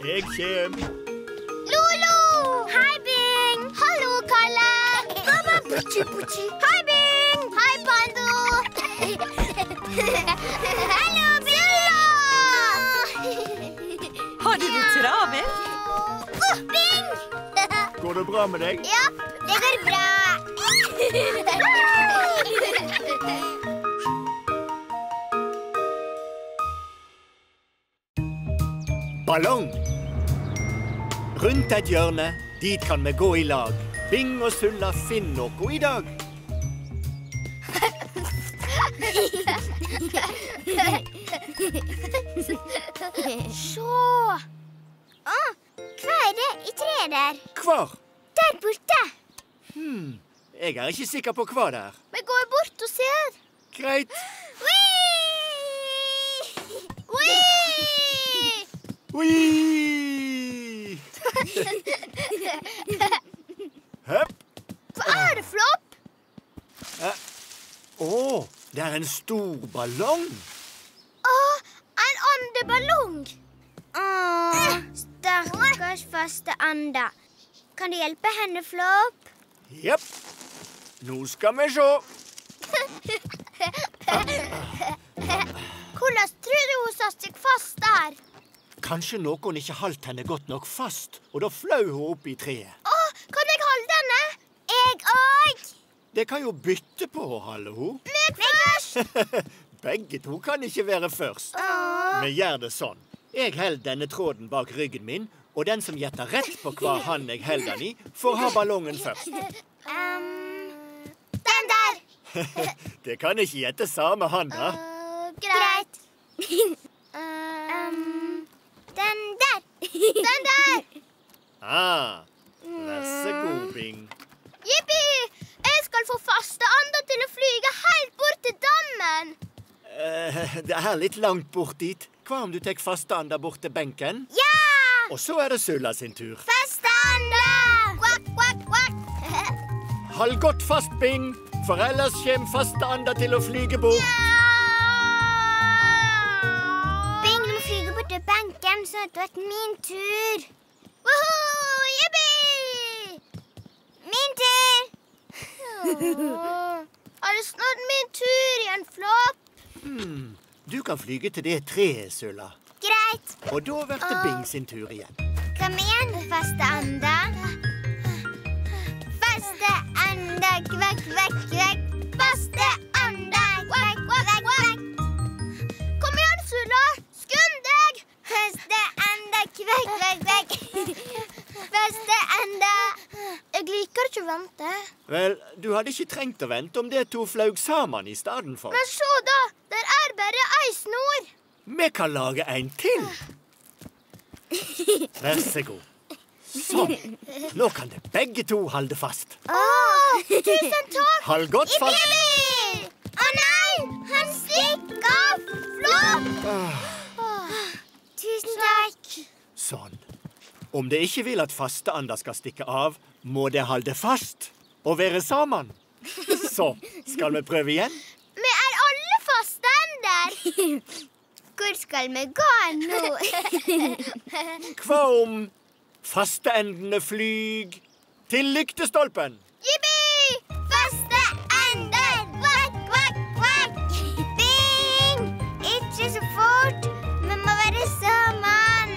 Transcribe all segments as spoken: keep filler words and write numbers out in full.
Jeg kjem. Lolo! Hei, Bing! Hallo, Kalle! Baba, buchi, buchi. Hei, Bing! Hei, Pando! Hallo, Billa! Har du det travelt? Oh, Bing! Går det bra med deg? Ja, det går bra. Ballong. Rundt et hjørne, dit kan vi gå i lag. Bing og Sulla finn noe i dag. Sjå. Åh, hva er det i treet der? Hvar? Der borte. Hmm, jeg er ikke sikker på hva det er. Vi går bort og ser. Greit. Whee! Whee! Ui! Høpp. Hva er det, Flopp? Eh, Å, det er en stor ballong. Åh, en andeballong. Åh, stakkars faste anda. Kan du hjelpe henne, Flopp? Jepp. Nå skal vi se. Hvordan tror du hun satt seg fast der? Kanskje noen ikke holdt henne godt nok fast, og da flau hun opp i treet. Åh, kan jeg holde henne? Jeg òg. Det kan jo bytte på å holde henne. Meg først. Begge to kan ikke være først. Åh. Vi gjør det sånn. Jeg holder denne tråden bak ryggen min, og den som gjetter rett på hva han jeg holder den i, får ha ballongen først. Um, den der. Det kan ikke gjette samme han, da. Uh, greit. um, den der. Den der. Ah, vær så god, Bing. Jippi! Jeg skal få faste anda til å flyge helt bort til dammen. Eh, det er litt langt bort dit. Hva om du tek faste anda bort til benken? Ja! Og så er det Sulla sin tur. Faste anda! Kvakk, kvakk, kvakk. Hold godt fast, Bing, for ellers kommer faste anda til å flyge bort. Bing, du må flyge bort til benken, så det er min tur. Woohoo! Jippi! Min tur! Er det snart min tur igjen, Flopp? Hmm, du kan flyge til det treet, Sulla. Greit. Og da blir det Bing sin tur igjen. Kom igjen, faste anda. Faste anda, kvakk, kvakk, kvakk. Faste anda, kvakk, kvakk, kvakk. Kom igjen, Sulla. Skynd deg. Faste anda, kvakk, kvakk, kvakk. Faste anda. Jeg liker ikke å vente. Vel, du hadde ikke trengt å vente om det to flaug sammen i stedet for. Men se da, der er bare ei snor. Vi kan lage en til. Vær så god. Sånn. Nå kan det begge to holde fast. Åh, tusen takk. Hold godt fast. Jippi! Å nei, han stikker av. Flopp. Tusen takk. Sånn. Om det ikke vil at faste anda skal stikke av, må det holde fast og være sammen. Så, skal vi prøve igjen? Vi er alle faste ender. Hvor skal vi gå nå? Hva om fasteendene flyg til lyktestolpen? Jippi! Faste ender! Kvakk, kvakk, kvakk! Bing! Ikke så fort. Vi må være sammen.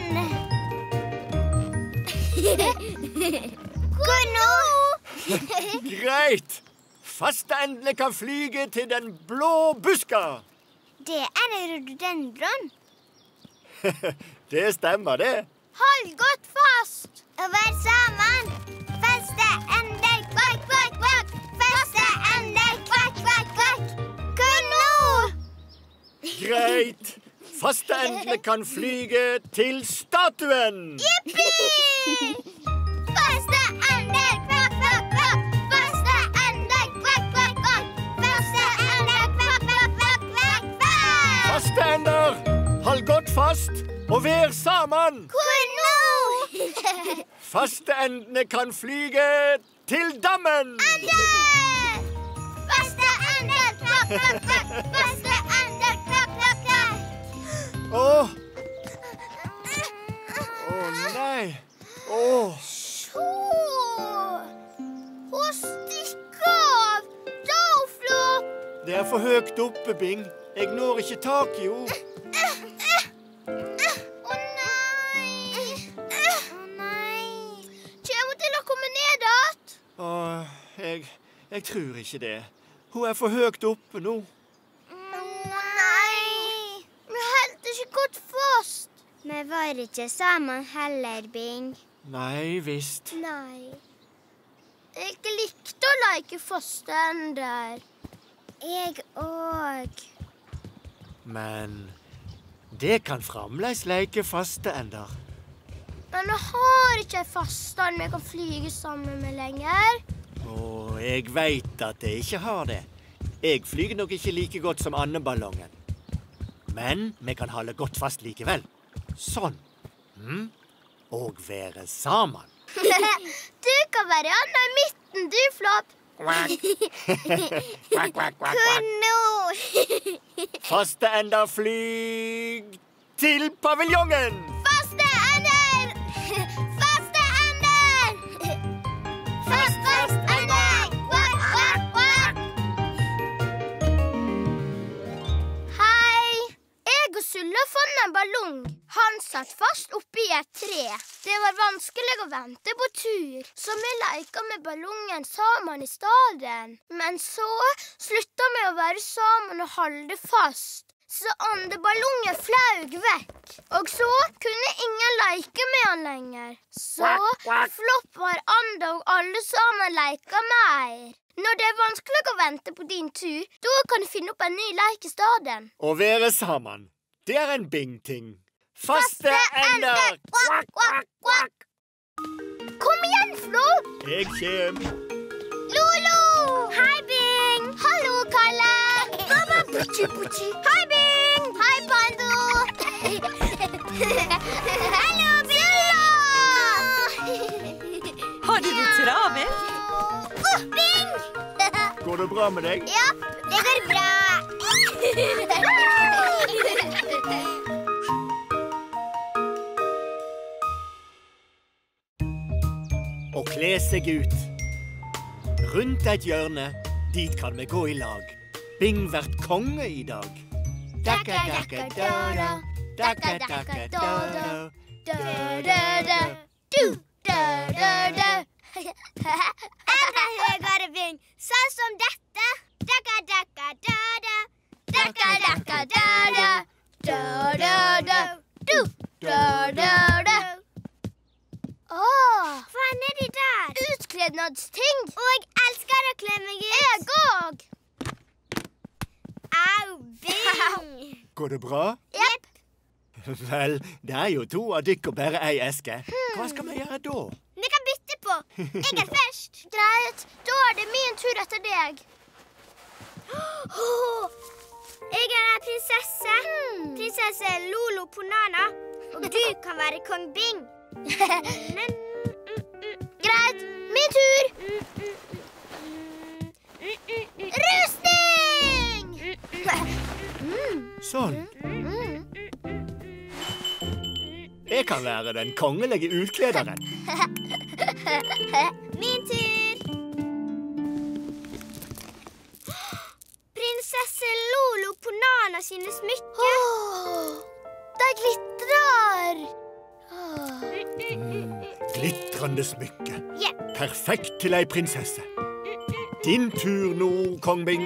Hvor nå? Greit! Fasteendene kan flyge til den blå buska. Det er en rhododendron. Det stemmer, det. Hold godt fast. Og vær sammen. Faste ender, kvakk, kvakk, kvakk. Faste ender, kvakk, kvakk, kvakk. Hvor nå? Greit. Fasteendene kan flyge til statuen. Jippi! Faste ender, kvakk, kvakk, kvakk. Faste ender, kvakk, kvakk, kvakk. Faste ender, kvakk, kvakk, kvakk, kvakk, kvakk. Fasteender, hold godt fast og vær sammen. Hvor nå? Fasteendene kan flyge til dammen. Ender! Faste ender, kvakk, kvakk, kvakk. Faste ender, kvakk, kvakk, kvakk. Åh, Å for høyt oppe, Bing. Jeg når ikke tak i henne. Å nei! Å nei! Kjem hun til å komme ned att? Åh, jeg, jeg tror ikke det. Hun er for høyt oppe nå. Å nei! Vi holdt ikke godt fast. Vi var ikke sammen heller, Bing. Nei, visst. Nei. Jeg likte å leke faste ender. Jeg òg. Men det kan fremdeles leke faste ender. Men jeg har ikke en faste ende vi kan flyge sammen med lenger. Og jeg vet at jeg ikke har det. Jeg flyger nok ikke like godt som andeballongen. Men vi kan holde godt fast likevel. Sånn. Mm. Og være sammen. Du kan være anda i midten, du, Flopp. Kvakk. Kvakk, kvakk, kvakk, Hvor nå? Faste ender flyg til paviljongen. Faste ender! Faste ender! Fast, fast ender! Kvakk, kvakk, kvakk! Hei! Jeg og Sulla fant en ballong. Han satt fast oppi et tre. Det var vanskelig å vente på tur, så vi leka med ballongen sammen i stedet. Men så slutta vi å være sammen og holde fast. Så andeballongen flaug vekk. Og så kunne ingen leke med han lenger. Så Flopp var ande, og alle sammen leka mer. Når det er vanskelig å vente på din tur, da kan du finne opp en ny leik i stedet. Å være sammen, det er en Bing-ting. Faste ender! Kvakk, kvakk, kvakk! Kom igjen, Flopp! Jeg kjem. Lolo! Hei, Bing! Hallo, Kalle! Baba, buchi, buchi. Hei, Bing! Hei, Pando! Hallo, Billa! Har du det travelt? Oh, Bing! Går det bra med deg? Ja, det går bra. Og kle seg ut. Rundt et hjørne, dit kan vi gå i lag. Bing vært konge i dag. Dakka, dakka, da-da. Dakka, dakka, da-da. Da-da-da. Du, da-da-da. Enda høyere, Bing. Sånn som dette. Dakka, dakka, da-da. Dakka, dakka, da-da. Da-da-da. Du, da-da-da. Åh, hva er nedi der? Utklednadsting. Og jeg elsker å kle meg ut. Jeg òg. Au, Bing. Går det bra? Jepp. Vel, det er jo to av dykk og bare ei eske. Hva skal vi gjøre da? Vi kan bytte på. Jeg er først. Greit, da er det min tur etter deg. Oh, jeg er en prinsesse. Hmm. Prinsesse Lolo Ponana. Og du kan være kong Bing. Greit, min tur. Rustning! Sånn. Jeg kan være den kongelige utklederen. Min tur. Prinsesse Lolo Ponana sine smykker. Oh, de glitrer. Mm, glitrende smykke. Yep. Perfekt til ei prinsesse. Din tur nå, kong Bing.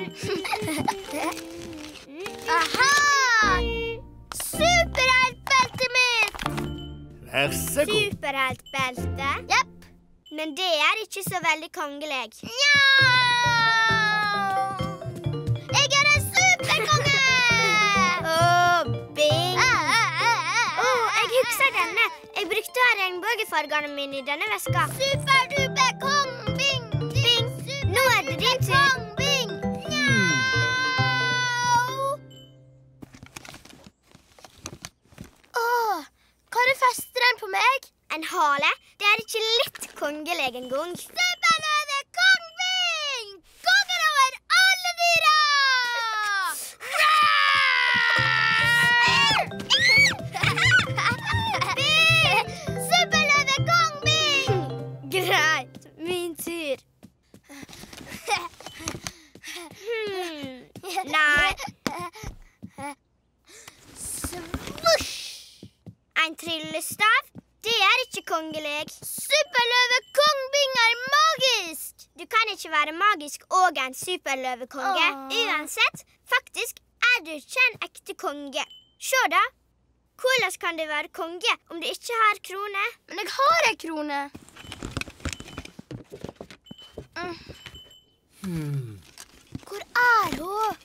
Aha! Superheltbeltet mitt! Vær så god. Superheltbelte? Jepp. Men det er ikke så veldig kongelig. Nja! Jeg er en superkonge! Åh, Bing. Åh, jeg husker denne. Jeg brukte regnbågefargene mine i denne veska. Superduper kong Bing! Bing! Nå er det din tur. Kong Bing! Åh, kan du feste den på meg? En hale? Det er ikke litt kongelig en gang. Superløve kong Bing! Kongen over alle dyra! Bing! Superløve kong Bing! Greit, min tur. Hmm. Nei. en tryllestav, det er ikke kongeleg. Superløve Kong Bing er magisk! Du kan ikke være magisk og en superløvekonge. Åh. Uansett, faktisk er du ikke en ekte konge. Se da, hvordan kan du være konge om du ikke har krone? Men jeg har en krone. Mm. Hmm. Hvor er hun?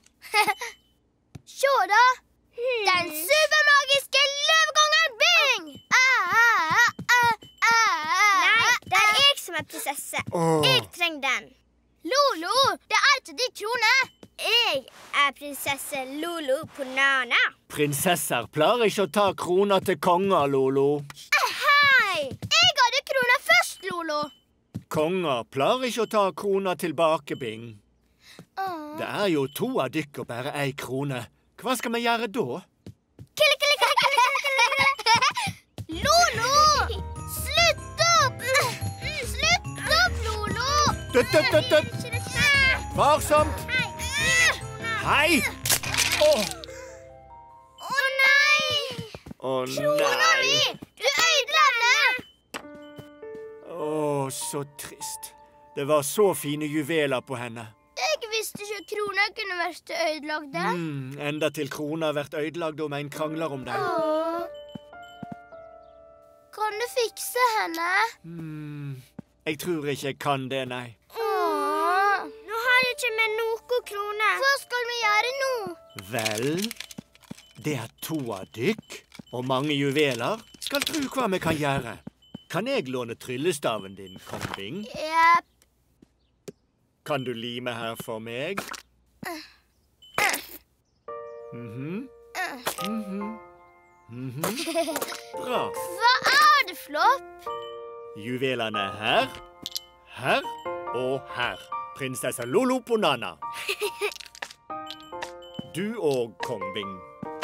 Se da! Hmm. Den supermagiske løvekongen Bing! Ah, ah, ah, ah. Nei, det er jeg som er prinsesse. Oh. Jeg trenger den. Lolo, det er ikke din krone. Jeg er prinsesse Lolo Punana. Prinsesser pleier ikke å ta krona til konger, Lolo. Hei! Jeg hadde krona først, Lolo. Konger pleier ikke å ta krona tilbake, Bing. Oh. Det er jo to av dykk å bære ei krone. Hva skal vi gjøre da? Kille, kille, kille, kille, kille. Lolo! Slutt opp! Slutt opp, Lolo! Døtt, døtt, døtt, døtt! Varsomt! Hei! Åh! Å nei! Å Krona nei! mi! Du ødela den! Åh, så trist. Det var så fine juveler på henne. Jeg visste ikke at krona kunne vært ødelagd. Mm, enda til krona har vært ødelagd om en krangler om den. Åh. Kan du fikse henne? Mm, jeg tror ikke jeg kan det, nei. Åh. Nå har jeg ikke med noe krone. Hva skal vi gjøre nå? Vel, det er to av dykk og mange juveler. Skal tro hva vi kan gjøre. Kan jeg låne tryllestaven din, Kong Bing? Jepp. Kan du lime her for meg? Mhm. Mhm. Mhm. Bra. Hva er det, Flopp? Juvelene her, her og her. Prinsesse Lolo Punana. Du og Kong Bing.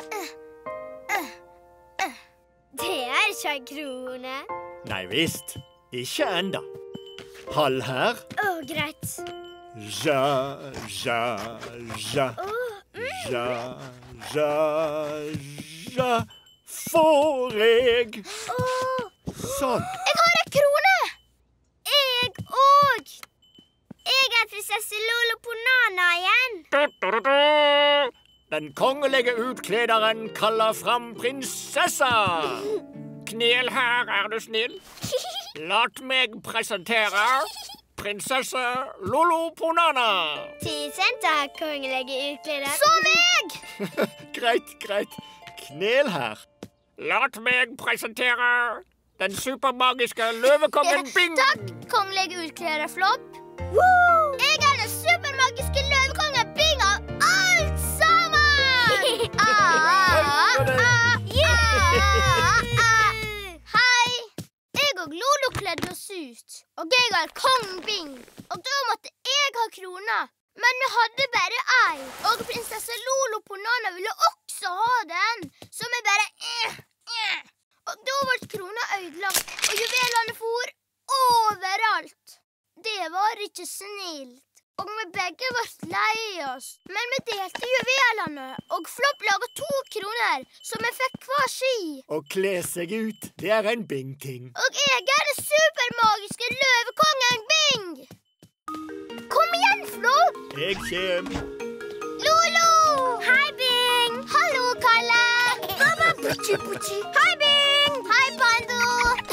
Det er ikke en krone. Nei visst. Ikke enda. Halv her. Å, greit. Ja, ja, ja. Ja, ja, ja. Får jeg? Sånn. Jeg har en krone! Jeg òg. Jeg er prinsesse Lolo Punana igjen. Den kongelige utklederen kaller fram prinsessa. Knel her, er du snill. Lat meg presentere prinsesse Lolo Punana. Tusen takk, kongelige utklæder. Så meg! Greit, greit. Knel her. Lat meg presentere den supermagiske løvekongen Bing. Takk, kongelige utklæder Flopp. Woo! Jeg er den supermagiske løvekongen Bing av alt sammen! ah, ah, ah, yeah! Hei! Jeg og Lolo kledde oss ut, og jeg er Kong Bing. Og da måtte jeg ha krona, men vi hadde bare ei. Og prinsesse Lolo Punana ville også ha den, så vi bare eh, eh. Og da ble krona ødelagt, og juvelene for overalt. Det var ikke snilt. Og vi begge ble lei oss. Men vi delte juvelene, og Flopp laget to kroner, så vi fikk hver ski. Å kle seg ut, det er en Bing-ting. Og jeg er den supermagiske løvekongen Bing. Kom igjen, Flopp. Jeg kjem. Lolo! Hei, Bing. Hallo, Kalle. Baba, buchi, buchi. Hei, Bing. Hei, Pando.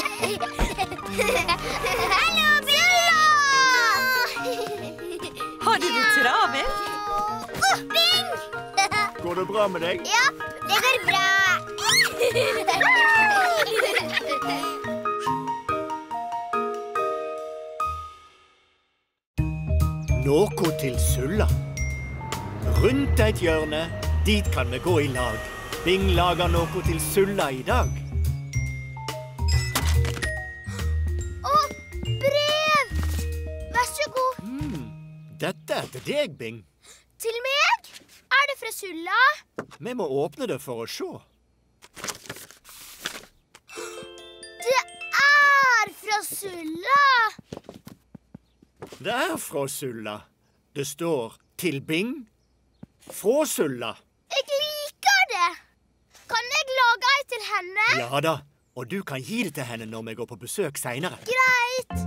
Hallo, Billa. Har du det travelt? Oh, Bing! Går det bra med deg? Ja, det går bra. Noe til Sulla. Rundt et hjørne, dit kan vi gå i lag. Bing lager noe til Sulla i dag. Å, brev! Vær så god. Hmm, dette er til deg, Bing. Til meg? Er det fra Sulla? Vi må åpne det for å se. Det er fra Sulla! Det er fra Sulla. Det står til Bing, fra Sulla. Jeg liker det. Kan jeg lage ei til henne? Ja da, og du kan gi det til henne når vi går på besøk senere. Greit.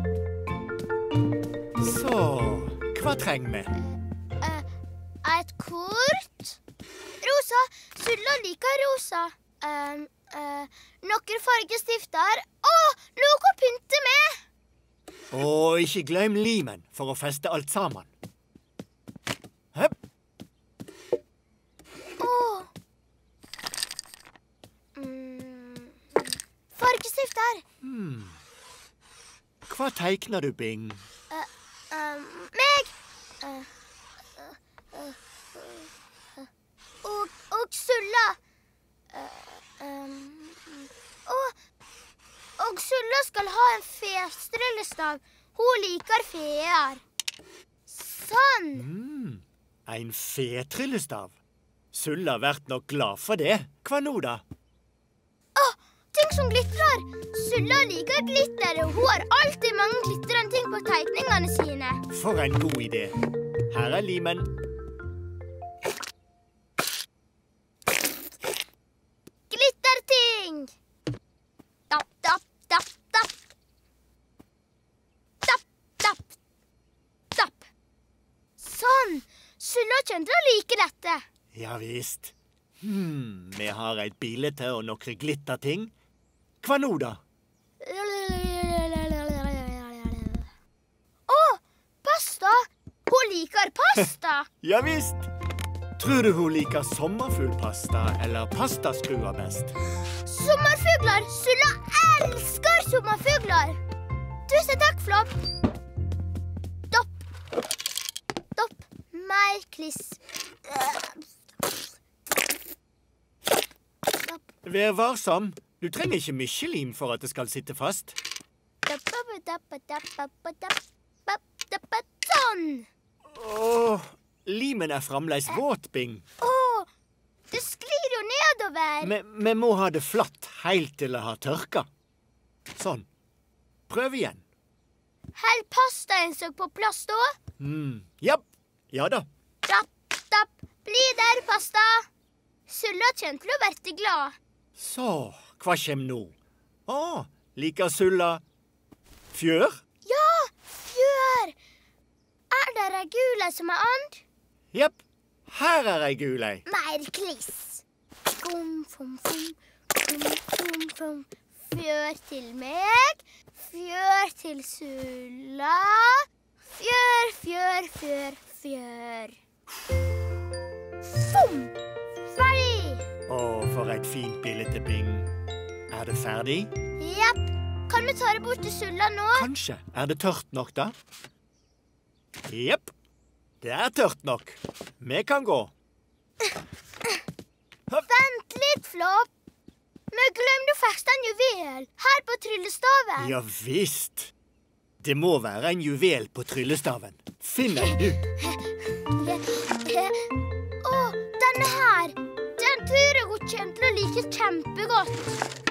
Så, hva trenger vi? Uh, et kort. Rosa. Sulla liker rosa. Um, uh, noen fargestifter. Åh, noe å pynte med. Og ikke glem limen for å feste alt sammen. Høpp. Åh. Mm. Fargestifter. Hmm. Hva tegner du, Bing? Uh, um, meg. Uh, uh, uh, uh, og, og Sulla. Uh, um, og, og Sulla skal ha en festrellestav. Hun liker feer. Sånn. Hmm. En fetryllestav. Sulla har vært nok glad for det. Hva nå da? Åh, ting som glitrer. Sulla liker glitter, og hun har alltid mange glitrende ting på tegningene sine. For en god idé. Her er limen. Glitterting! Tapp, tapp, tapp, tapp. Tapp, tapp, tapp. Sånn. Sulla kommer til å like dette. Ja visst. Hmm, vi har et bilde og noen glitterting. Hva nå da? Åh, pasta. Hun liker pasta. Ja visst. Tror du hun liker sommerfuglpasta eller pastaskruer best? Sommerfugler. Sulla elsker sommerfugler. Tusen takk, Flopp. Dopp. Dopp. Mer kliss. Vær varsom. Du trenger ikke mye lim for at det skal sitte fast. Sånn. Åh, limen er fremdeles våt, Bing. Åh, det sklir jo nedover. Vi, vi må ha det flatt helt til det har tørka. Sånn. Prøv igjen. Hell pastaen så på plass da. Hmm, japp. Ja da. Tapp, tapp. Bli der, pasta. Sulla kommer til å være glad. Så, hva kommer nå? Åh, liker Sulla fjør? Ja, fjør. Er det ei gul ei som er and? Japp, her er ei gul ei. Mer kliss. Fum, fum, fum, fum, fum, fum. Fjør til meg. Fjør til Sulla. Fjør, fjør, fjør, fjør. Fum! Ferdig! Åh, for et fint bilde, Bing. Er det ferdig? Japp. Kan vi ta det bort til Sulla nå? Kanskje. Er det tørt nok, da? Japp. Det er tørt nok. Vi kan gå. Vent litt, Flopp. Vi glemte å feste en juvel her på tryllestaven. Ja visst. Det må være en juvel på tryllestaven. Finn den, du. Å, denne her. Den tror jeg hun kommer til å like kjempegodt.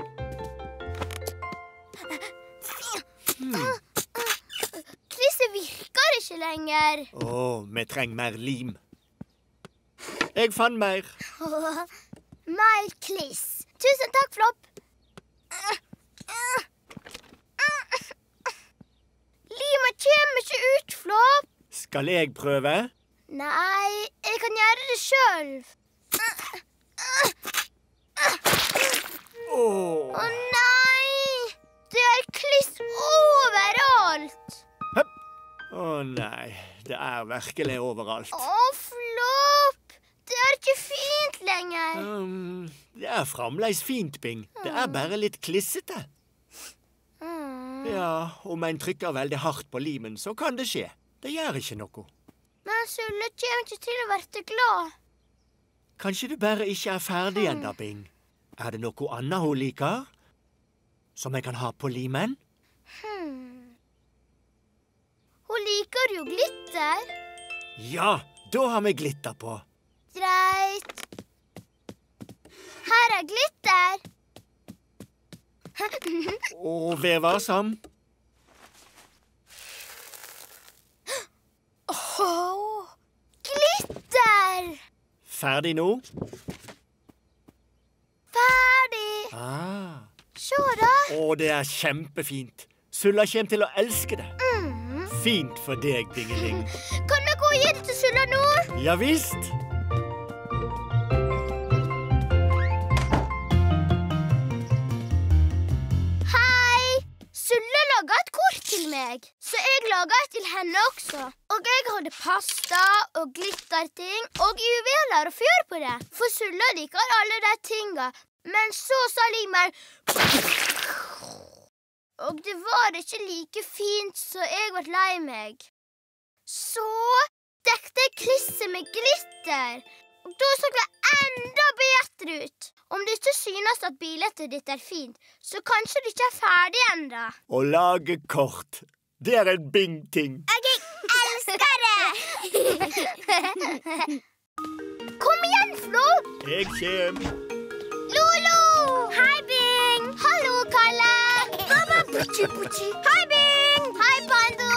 Hmm. Klisset virker ikke lenger. Åh, vi trenger mer lim. Jeg fant mer. Mer kliss. Tusen takk, Flopp. Limet kommer ikke ut, Flopp. Skal jeg prøve? Nei, jeg kan gjøre det selv. Å Åh. nei! Det er kliss overalt. Høpp. Åh nei, det er virkelig overalt. Å, Flopp. Det er ikke fint lenger. Um, det er fremdeles fint, Bing. Det er bare litt klissete. Mm. Ja, om en trykker veldig hardt på limen, så kan det skje. Det gjør ikke noe. Men Sulla kommer ikke til å være glad. Kanskje du bare ikke er ferdig ennå, Bing. Er det noe annet hun liker? Som jeg kan ha på limen? Hmm. Hun liker jo glitter. Ja, da har vi glitter på. Greit. Her er glitter. Og vær varsom. Åh, glitter! Ferdig nå? Ferdig. Ah. Se da. Å, det er kjempefint. Sulla kommer til å elske det. Mm. Fint for deg, Dingeling. Kan vi gå og gi det til Sulla nå? Ja visst. Hei! Sulla laget et kort til meg, så jeg laget et til henne også. Og jeg hadde pasta og glitterting og juveler og fjør på det. For Sulla liker alle de tinga. Men så sa Limer og det var ikke like fint, så jeg ble lei meg. Så dekte jeg klisset med glitter, og da så det enda bedre ut. Om det ikke synes at bildet ditt er fint, så kanskje det ikke er ferdig enda. Å lage kort, det er en Bing-ting. Jeg elsker det! Kom igjen, Flo! Jeg kjem. Lolo! Hei, Bing! Hallo, Kalle! Baba, buchi, buchi. Hei, Bing! Hei, Pando!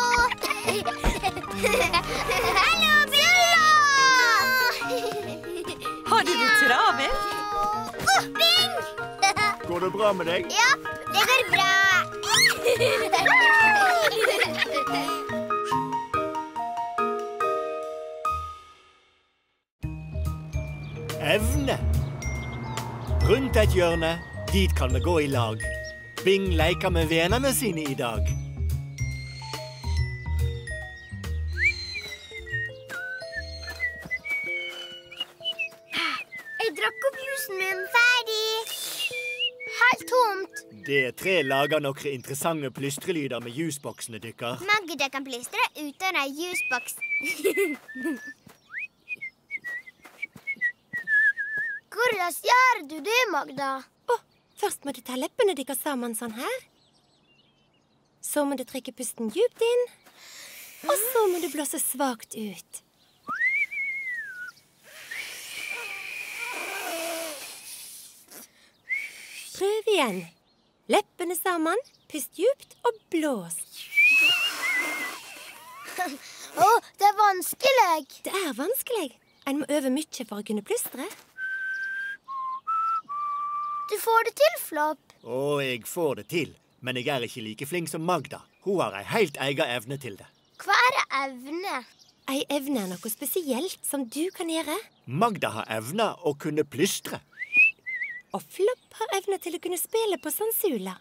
Hallo, Billa! Har du det travelt? Oh, Bing! Går det bra med deg? Ja, det går bra. Evne. Rundt et hjørne, dit kan vi gå i lag. Bing leker med vennene sine i dag. Jeg drakk opp jusen min. Ferdig. Helt tomt. Det tre lager noen interessante plystrelyder med jusboksene dykker. Magda kan plystre uten en jusboks. Hvordan gjør du det, Magda? Åh, først må du ta leppene dykker sammen sånn her. Så må du trekke pusten djupt inn. Og så må du blåse svagt ut. Prøv igjen. Leppene sammen, pust djupt og blås. Åh, det er vanskelig. Det er vanskelig. En må øve mye for å kunne plystre. Du får det til, Flopp. Å, jeg får det til. Men jeg er ikke like flink som Magda. Hun har ei helt egen evne til det. Hva er det evne? Ei evne er noe spesielt som du kan gjøre. Magda har evne å kunne plystre. Og Flopp har evne til å kunne spille på sansula.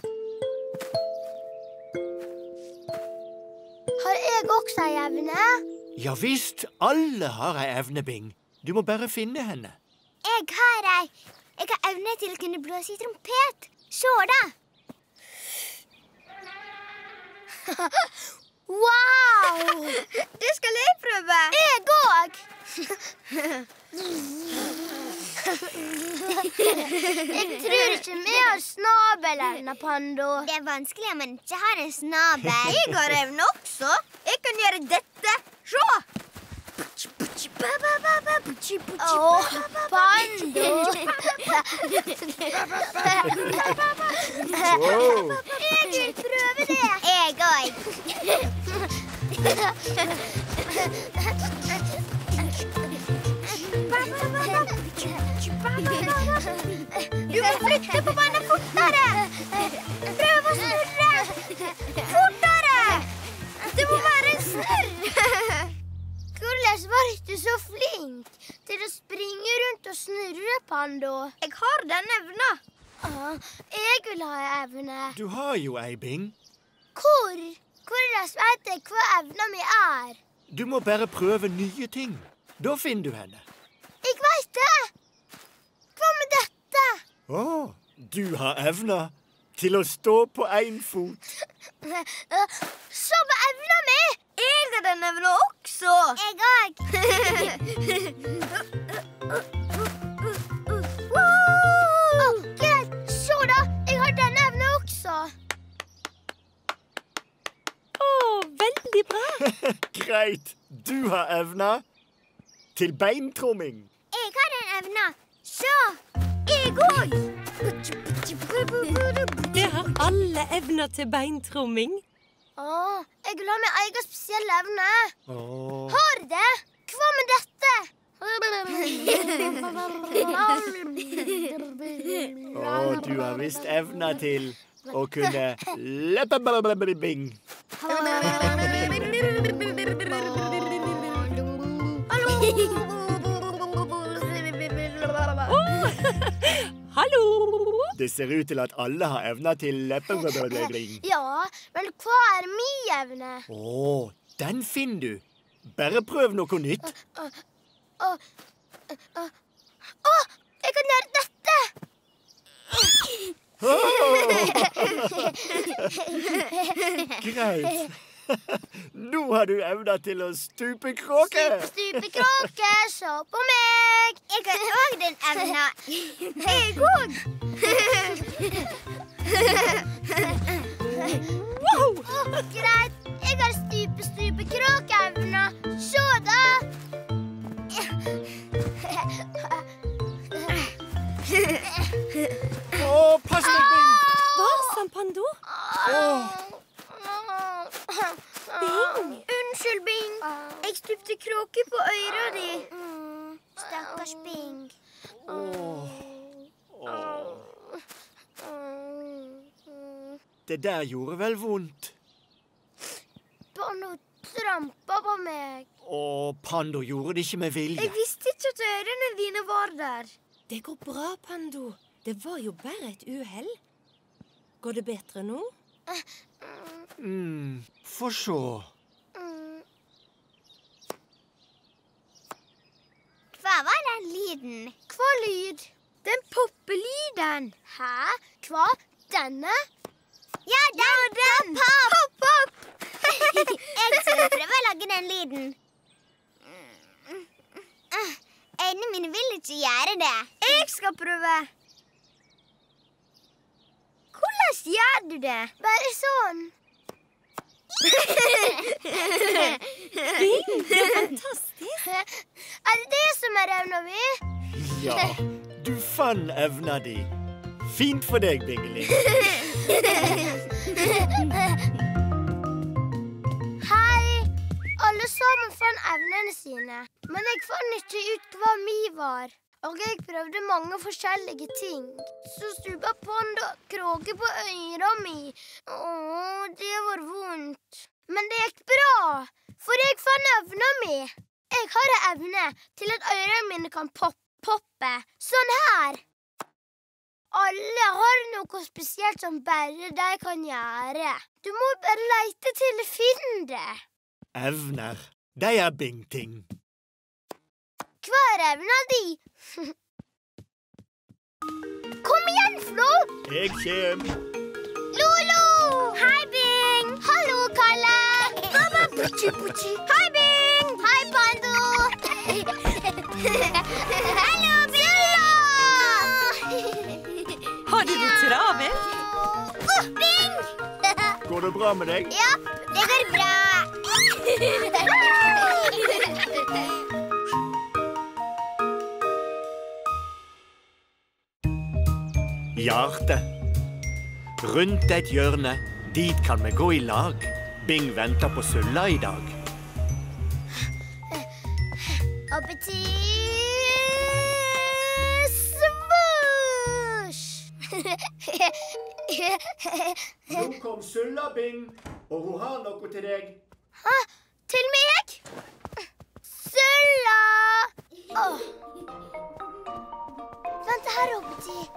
Har jeg også ei evne? Ja visst, alle har ei evne, Bing. Du må bare finne henne. Jeg har ei. Jeg har evne til å kunne blåse i trompet. Se da. Wow! Det skal jeg prøve. Jeg også. Jeg tror ikke vi har snabel, Erna Pando. Det er vanskelig om man ikke har en snabel. Jeg har evne også. Jeg kan gjøre dette. Se! Åh, Pando. Wow. Jeg vil prøve det. Jeg også. Du må flytte på vannet fortere. Prøv å snurre. Fortere. Det må være en snurr. Hvordan var du så flink til å springe rundt og snurre, Pando? Jeg har den evna. Ah, jeg vil ha evne. Du har jo ei, Bing. Hvor? Hvordan vet jeg hva evna mi er? Du må bare prøve nye ting. Da finner du henne. Jeg vet det. Hva med dette? Å, du har evne til å stå på en fot. Så med evna mi. Jeg har den evna også. Jeg også. Oh, greit. Så da, jeg har den evna også. Åh, veldig bra. Greit. Du har evne til beintromming. Jeg har den evna. Så, jeg også. Det har alle evner til beintromming. Åh, jeg vil ha min egen spesielle evne. Åh. Har det? Hva med dette? Å, du har visst evna til å kunne leppe-bing. Hallo! Det ser ut til at alle har evna til leppe-bing. Ja, men hva er min evne? Å, den finner du. Bare prøv noe nytt. Å, å, å, å, jeg kan gjøre dette! Greit. Nå har du evna til å stupe kråke. Stupe, stupe, kråke, se på meg. Jeg har også den evna. Jeg òg. Wow. Oh, greit. Jeg har stupe, stupe, kråke-evna. Se da. Å, pass deg, Bing. Varsom, Pando. Åh. Bing. Unnskyld, Bing. Jeg stupte kråke på øyra di. Stakkars Bing. Åh. Åh. Det der gjorde vel vondt. Pando trampa på meg. Å, Pando gjorde det ikke med vilje. Jeg visste ikke at ørene dine var der. Det går bra, Pando. Det var jo bare et uhell. Går det bedre nå? Mm, få se. Hva var den lyden? Hva lyd? Den poppelyden. Hæ? Hva? Denne? Ja, den! Ja, den. Pop, pop, pop! Jeg skal prøve å lage den lyden. Øynene mine vil ikke gjøre det. Jeg skal prøve. Hvordan gjør du det? Bare sånn. Bing, det er fantastisk. Er det det som er evna mi? Ja, du fant evna di. Fint for deg, Bingeling. Hei! Alle sammen fant evnene sine. Men jeg fant ikke ut hva mi var. Og jeg prøvde mange forskjellige ting. Så stupa Pando kråke på øyra mi. Åh, det var vondt. Men det gikk bra, for jeg fant evna mi. Jeg har en evne til at ørene mine kan pop poppe. Sånn her. Alle har noe spesielt som bare de kan gjøre. Du må bare lete til å finne det. Evner, de er Bing-ting. Hva er evna di? Kom igjen, Flo! Jeg kjem. Lolo! Hei, Bing! Hallo, Kalle! Baba, buchi, buchi. Hei, Bing! Hei, Pando! Hallo, Billa! Har du det travelt? Oh, Bing! Går det bra med deg? Ja, det går bra. Hjerte. Rundt et hjørne, dit kan vi gå i lag. Bing venter på Sulla i dag. Appetitt! Svosj! Nå kom Sulla, Bing, og hun har noe til deg. Hæ? Til meg? Sulla! Åh. Vent her, Appetitt.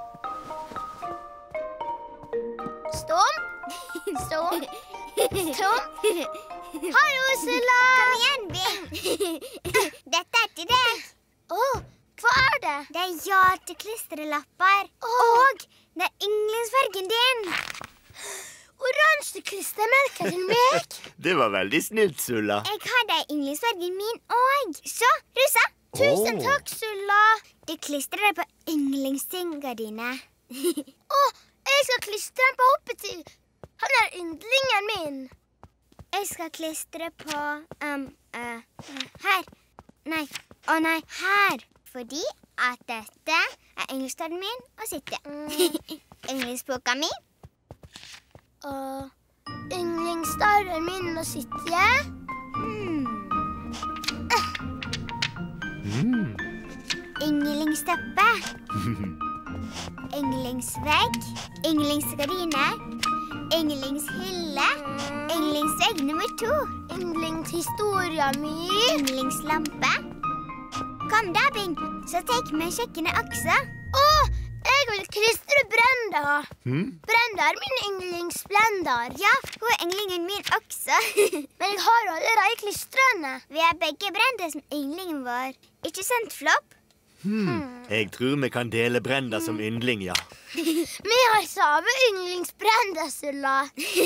Stom. Stom. Stom. Hallo, Sulla. Kom igjen, Bing. Dette er til deg. Åh, hva er det? Det er hjerteklistrelapper. Og det er yndlingsfargen din. Oransje klistremerker til meg. Det var veldig snilt, Sulla. Jeg har det i yndlingsfargen min òg. Så, Rosa. Tusen Åh. takk, Sulla. Du klistrer deg på yndlingstinga dine. Å, jeg skal klistre den på Appetitt. Han er yndlingen min. Jeg skal klistre på um, uh, her. Nei, å nei, her. Fordi at dette er yndlingsstaden min å sitte. Mm. Yndlingsboka mi. Og yndlingsstaden min å sitte. Mm. Mm. Yndlingsteppe. Yndlingsvegg. Yndlingsgardiner. Yndlingshylle. Yndlingsvegg nummer to. Yndlingshistoria mi. Yndlingslampe. Kom da, Bing, så tek vi kjekkene også. Åh, jeg vil klistre Brenda. Mm. Brenda er min yndlingsblender. Ja, hun er yndlingen min også. Men jeg har allerede klistrene. Vi er begge Brenda som yndlingen vår. Ikke sant, Flopp? Hmm. Jeg tror vi kan dele Brenda som yndling, ja. Vi har samme yndlingsbrenda, Sulla.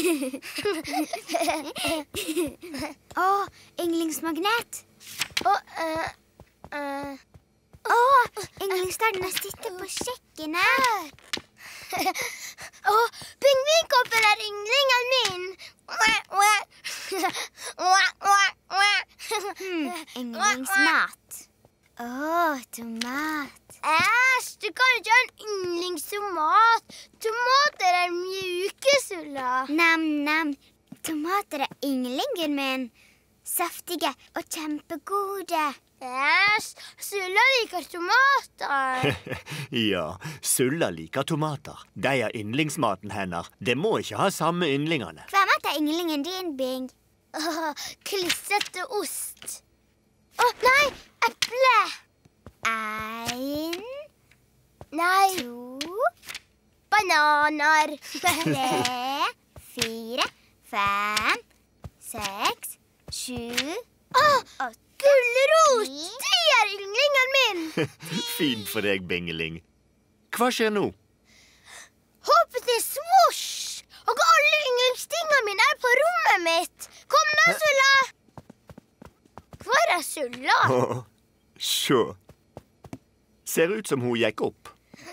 Åh, yndlingsmagnet. Åh, uh, uh. Åh, yndlingsstardene sitter på kjekkenet. Åh, pingvinkoppen er yndlingen min. Hmm, yndlingsmat. Åh, tomat. Æsj, du kan ikke ha en yndlingstomat. Tomater er mjuke, Sulla. Nam-nam. Tomater er yndlingen min. Saftige og kjempegode. Æsj, Sulla liker tomater. Ja, Sulla liker tomater. De er yndlingsmaten hennes. Det må ikke ha samme yndlingene. Hva mat er yndlingen din, Bing? Åh, klissete ost. Åh, nei, eple. En. Nei. To. Bananer. Tre. Fire. Fem. Seks. Sju. Åh, åtte. Gulrot! Det er yndlingen min! Fint for deg, Bingeling. Hva skjer nå? Hoppet i swoosh! Og alle yndlingstingene mine er på rommet mitt. Kom da, Sulla! Hvor er Sulla? Åh, sjå. Ser ut som hun gikk opp.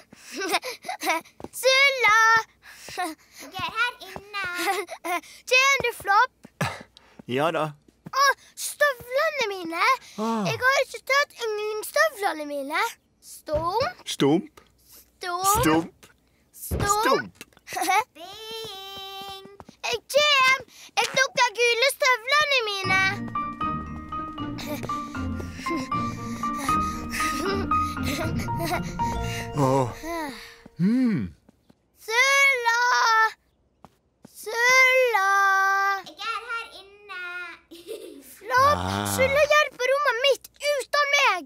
Sulla! Jeg er her inne. Tjener du, Flopp? Ja da. Åh, støvlene mine! Ah. Jeg har ikke tatt yndlingsstøvlene mine. Stump, Stump, stump, stump, stump. stump. Bing! Jeg kjem! Jeg tok de gule støvlene mine. Åh. Hmm. Sulla! Sulla! Jeg er her inne. Flopp, Ah. Sulla hjelper rommet mitt uten meg.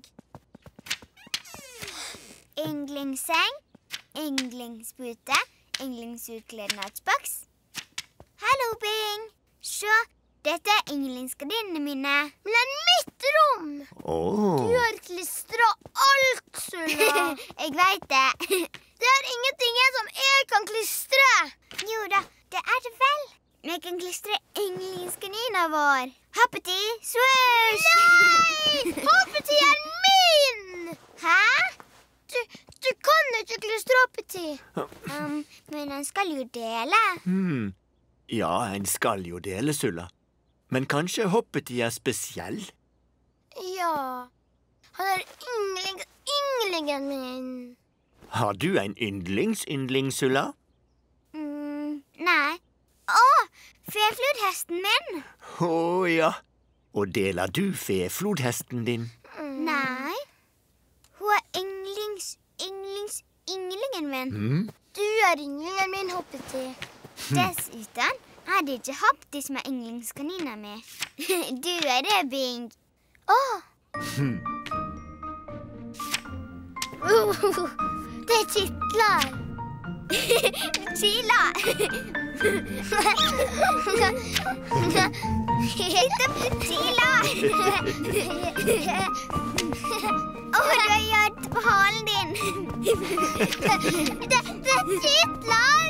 Yndlingsseng, yndlingspute, yndlingsutklednadsboks. Hallo, Bing. Se, dette er yndlingsgardinene mine. Men det er mitt rom. Åh. Du har klistret alt, Sulla. Jeg vet det. Det er ingenting jeg som jeg kan klistre. Jo da, det er det vel. Vi kan klistre yndlingskanina vår. Hoppeti, swoosh! Nei! Hoppeti er min! Hæ? Du, du kan ikke klistre Hoppeti. Um, men han skal jo dele. Hmm. Ja, en skal jo dele, Sulla. Men kanskje Hoppeti er spesiell? Ja, han er yndlings, yndlingen min. Har du en yndlings-yndling, Sulla? Mm, nei. Åh, feflodhesten min. Å ja. Og deler du feflodhesten din? Mm. Nei. Hun er yndlings, yndlings, ynglingen min. Hmm? Du er ynglingen min, Hoppeti. Dessuten er det ikke Hoppeti som er yndlingskanina mi. Du er det, Bing. Åh. Hmm. Uh, det kittler. Kila. Kila. Åh, du har gjort på halen din. Det, det kittler.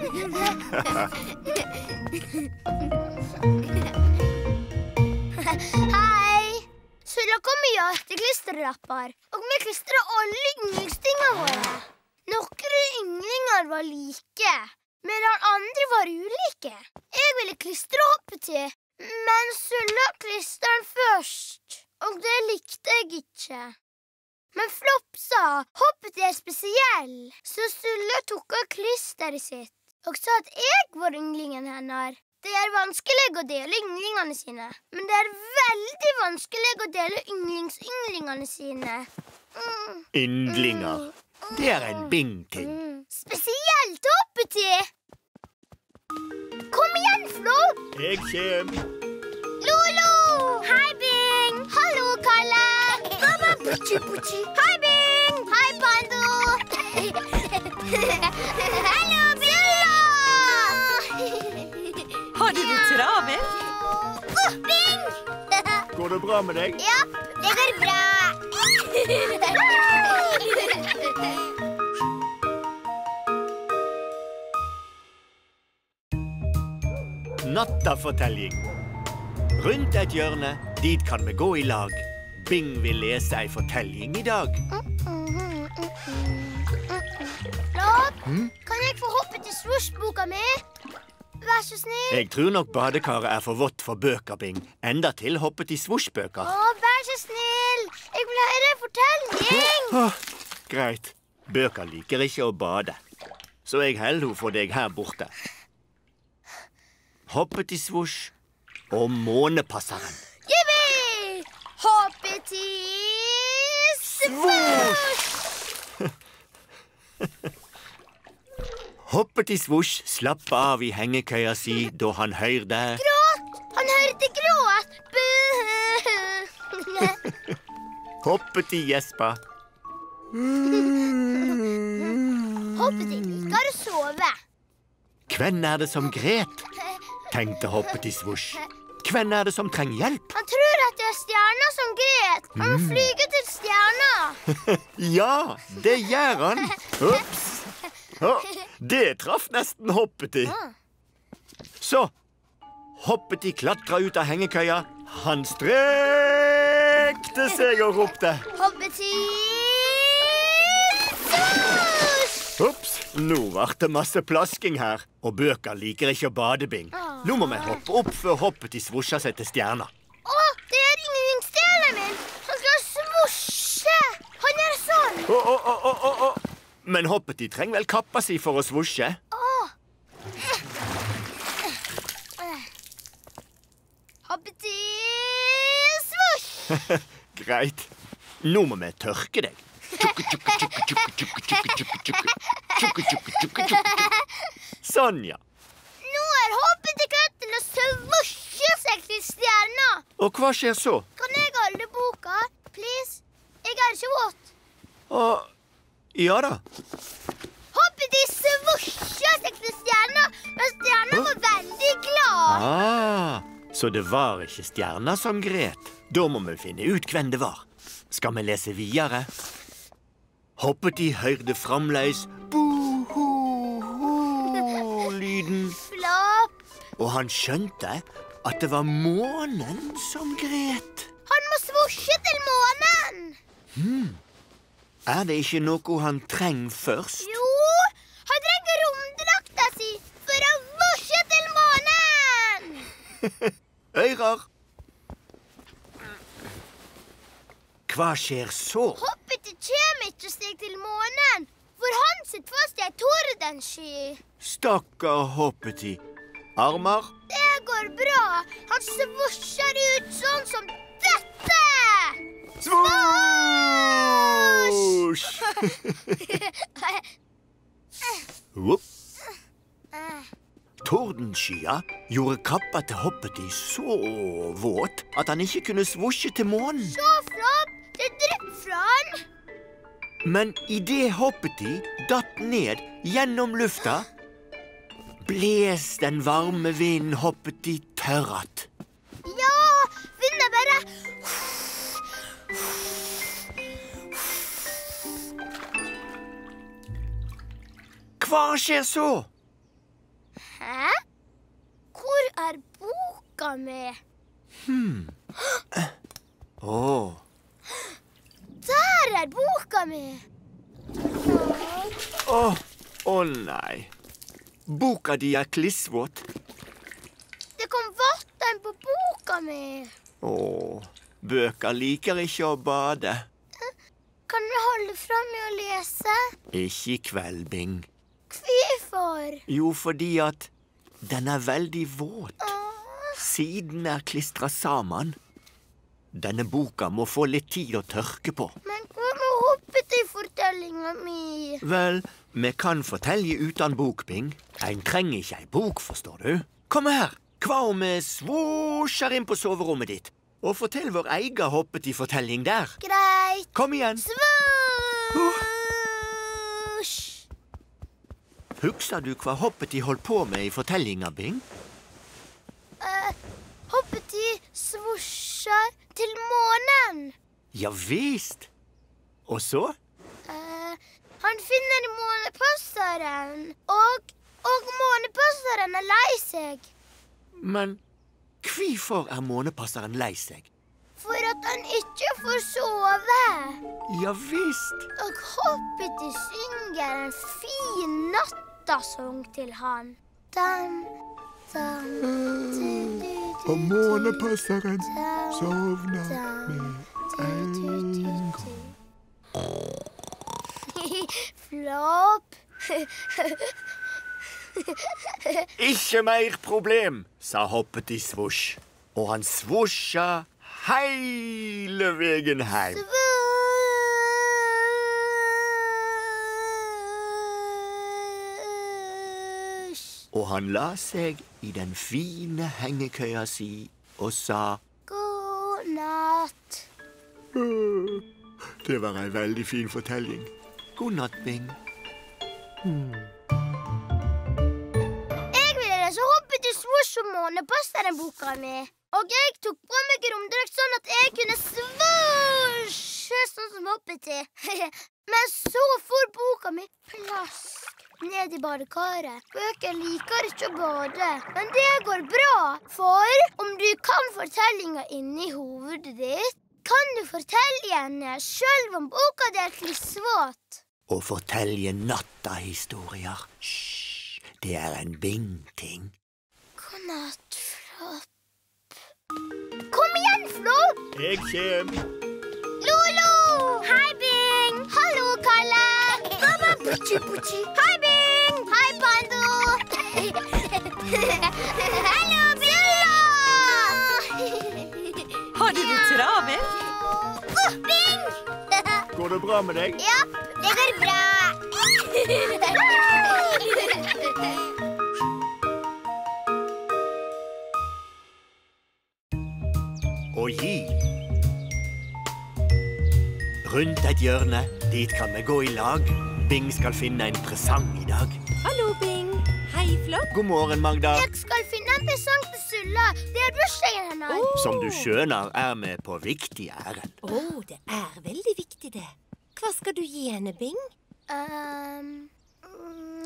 Hei. Sulla kom med hjerteklisterlapper, og vi klistret alle yndlingstingene våre. Noen ynglinger var like, medan andre var ulike. Jeg ville klistre Hoppeti, men Sulla klistret den først, og det likte jeg ikke. Men Flopp sa Hoppeti er spesiell, så Sulla tok av klisteret sitt og sa at jeg var ynglingen hennes. Det er vanskelig å dele ynglingene sine, men det er veldig vanskelig å dele yndlingsynglingene sine. Yndlinger. Det er en Bing-ting. Spesielt Hoppeti. Kom igjen, Flo. Jeg kjem. Lolo. Hei, Bing. Hallo, Kalle. Baba, buchi, buchi. Hei, Bing. Hei, Pando. Hallo, Billa. Har du det travelt? Oh, Bing. Går det bra med deg? Ja, det går bra. Nattafortelling. Rundt et hjørne, dit kan vi gå i lag. Bing vil lese ei fortelling i dag. Flott. Kan jeg få hoppe til Swoosh-boka mi? Vær så snill. Jeg tror nok badekaret er for vått for bøker, Bing. Enda til hoppet i Swoosh-bøker. Å, vær så snill. Jeg vil høre en fortelling. Åh, greit. Bøker liker ikke å bade. Så jeg holder henne for deg her borte. Hoppet i Swoosh og månepasseren. Jippi! Hoppeti Swoosh! Hoppet i Swoosh slapp av i hengekøya si da han hørte Gråt! Han hørte gråt. Buh. Hoppet i gjespa. Hoppeti liker å sove. Hvem er det som gret? Tenkte Hoppet i Swoosh. Hvem er det som trenger hjelp? Han tror at det er stjerna som gret. Han må flyge til stjerna. Ja, det gjør han. Ups. Å, det traff nesten Hoppeti. Så, Hoppeti klatra ut av hengekøya. Han strekte seg og ropte. Hoppeti Swoosh! Ups, nå var det masse plasking her. Og bøker liker ikke å bade, Bing. Nå må vi hoppe opp før Hoppeti swosher seg til stjerna. Å, det er yndlingsstjernen min. Han skal swoshe. Han gjør sånn. Å, å, å, å, å, å. Men Hoppeti trenger vel kappa si for å swoshe? Åh. Hoppeti swoosh! Greit. Nå må vi tørke deg. Sånn, ja. Nå er Hoppeti klart til å swoshe seg til stjerna. Og hva skjer så? Kan jeg holde boka? Please? Jeg er ikke våt. Å, ja da. Hoppeti swosher seg til stjerna, men stjerna var veldig glad. Ah, så det var ikke stjerna som gret. Da må vi finne ut hvem det var. Skal vi lese videre? Hoppeti hørte framleis bo-ho-ho-lyden, Flopp. og han skjønte at det var månen som gret. Han må swoshe til månen. Er det ikke noe han trenger først? Jo, han trenger romdrakta si for å swoshe til månen. Øyrer! Hva skjer så? Hoppeti kommer ikke seg til månen, for han sitter fast i ei tordensky. Stakkar Hoppeti. Armer? Det går bra. Han swosher ut sånn som dette. Swoosh! Whoop. Tordenskya gjorde kappa til Hoppeti så våt at han ikke kunne swoshe til månen. Så flott. Det drypper fra han. Men idet Hoppeti datt ned gjennom lufta, bles den varme vinden Hoppeti tørret. Ja, vinden er bare... Hva skjer så? Hæ? Hvor er boka mi? Åh, Der er boka mi. åh, åh nei. Boka di er klissvåt. Det kom vann på boka mi. Åh, bøker liker ikke å bade. Kan vi holde frem med å lese? Ikke i kveld, Bing. Hvorfor? Jo, fordi at den er veldig våt. Åh, Siden er klistret sammen. Denne boka må få litt tid å tørke på. Men hvor må fortellinga mi? Vel, vi kan fortelle uten bok, Bing. En trenger ikke ei bok, forstår du. Kom her. Hva om vi svosjer inn på soverommet ditt og fortell vår egen hoppeti fortelling der? Greit. Kom igjen. Svosj! Husker du hva hoppeti holdt på med i fortellinga, Bing? Uh, hoppeti svosjer til månen. Ja visst. Og så? Uh, han finner månepasseren, og, og månepasseren er lei seg. Men hvorfor er månepasseren lei seg? For at han ikke får sove. Ja visst. Og hoppeti synger en fin nattasang til han. Dam, dam, du, du, du, Og månepasseren sovner med en gang. Flopp. Ikke mer problem, sa hoppeti svosj. Og han svosja hele veien hjem. Svosj. Og han la seg i den fine hengekøya si og sa God natt. Det var ei veldig fin fortelling. God natt, Bing. Jeg ville lese Hoppeti svosj og månepasseren-boka mi. Og jeg tok på meg romdrakt sånn at jeg kunne svosje sånn som Hoppeti. Men så får boka mi plask ned i badekaret. Bøker liker ikke å bade, men det går bra. For om du kan fortellinga inni hovedet ditt, kan du fortelle henne selv om boka di er klissvåt. Og fortelje natta-historier. Hysj, det er en Bing-ting. God natt, Flopp. Kom igjen, Flopp! Jeg kjem. Lolo! Hei, Bing! Hallo, Kalle! Baba, buchi, buchi. Hei, Bing! Hei, Pando! Hallo, Billa! Har du det travelt? Oh, Bing! Går det bra med deg? Ja, det går bra. Og gi. Rundt et hjørne, dit kan vi gå i lag. Bing skal finne en presang i dag. Hallo, Bing. Hei, Flopp. God morgen, Magda. Jeg skal finne en presang til Sulla. Det er bursdagen hennes. Åh, Som du skjønner, er vi på viktig ærend. Åh, det er veldig viktig, det. Hva skal du gi henne, Bing? Um, mm,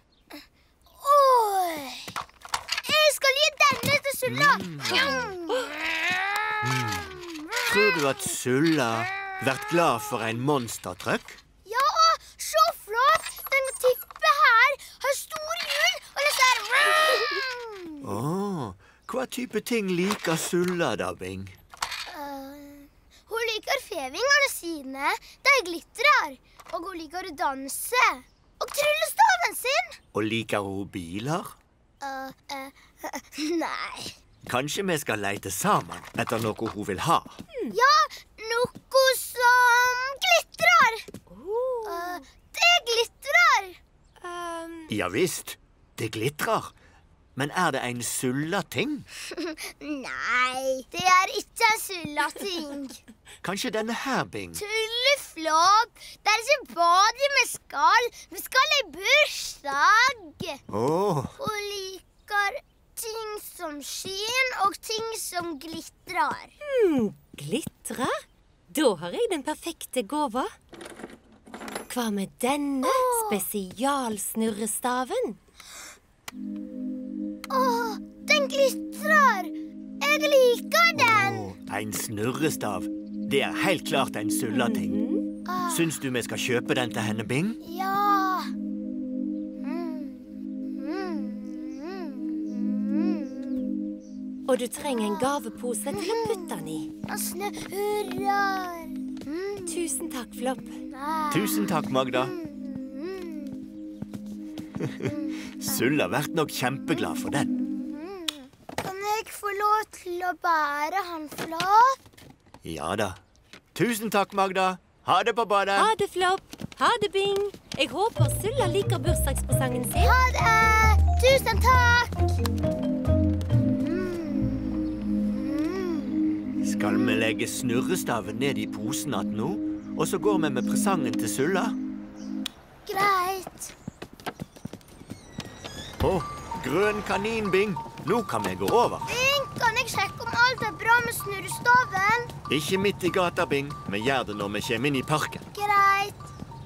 Oi! Jeg skal gi denne til Sulla. Tror du at Sulla vært glad for en monstertruck? Ja, så flott! Den tippe her har store hjul, og det ser... Åh, hva type ting liker Sulla da, Bing? Uh, hun liker fevingene sine. De glitrer. Og hun liker å danse. Og tryllestaven sin. Og liker hun biler? Uh, uh, nei. Kanskje vi skal lete sammen etter noe hun vil ha? Ja, noe som glitrer. Uh, det glitrer. Um, Ja visst, det glitrer. Men er det en Sulla-ting? Nei, det er ikke en sullating. Kanskje denne her, Bing? Tulleflopp. Det er ikke badet vi skal. Vi skal i bursdag. Åh, Hun liker ting som skin og ting som glitrer. hmm, glitre? Da har jeg den perfekte gåva. Hva med denne spesialsnurrestaven? Åh, den glitrer. Jeg liker den. åh, en snurrestav. Det er helt klart en Sulla-ting. Syns du vi skal kjøpe den til henne, Bing? Ja. Mm. Mm. Mm. Og du trenger en gavepose til å putte den i. Han snurrer. Mm. Tusen takk, Flopp. Ah. Tusen takk, Magda. Mm. Sulla vært nok kjempeglad for den. Kan jeg få lov til å bære han Flopp? Ja da. Tusen takk, Magda. Ha det på badet. Ha det, Flopp. Ha det, Bing. Jeg håper Sulla liker bursdagspresangen sin. Ha det! Tusen takk! Skal vi legge snurrestaven ned i posen at nå? Og så går vi med presangen til Sulla? Greit. Å, grønn kanin, Bing. Nå kan vi gå over. Bing, kan jeg sjekke om alt er bra med snurrestaven? Ikke midt i gata, Bing. Vi gjør det når vi kommer inn i parken. Greit.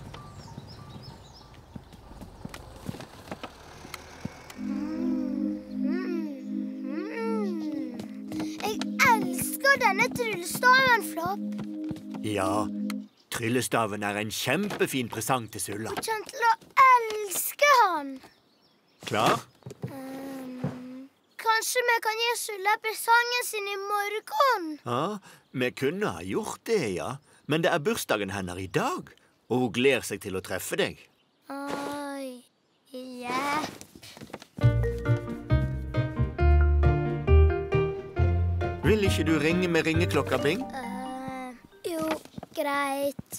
Jeg elsker denne tryllestaven, Flopp. Ja, tryllestaven er en kjempefin presang til Sulla. Jeg kommer til å elske han. Klar? Kanskje vi kan gi Sulla presangen sin i morgen? Ja, vi kunne ha gjort det, ja. Men det er bursdagen hennes i dag, og hun gleder seg til å treffe deg. Oi, ja. Vil ikke du ringe med ringeklokka, Bing? Uh, jo, greit.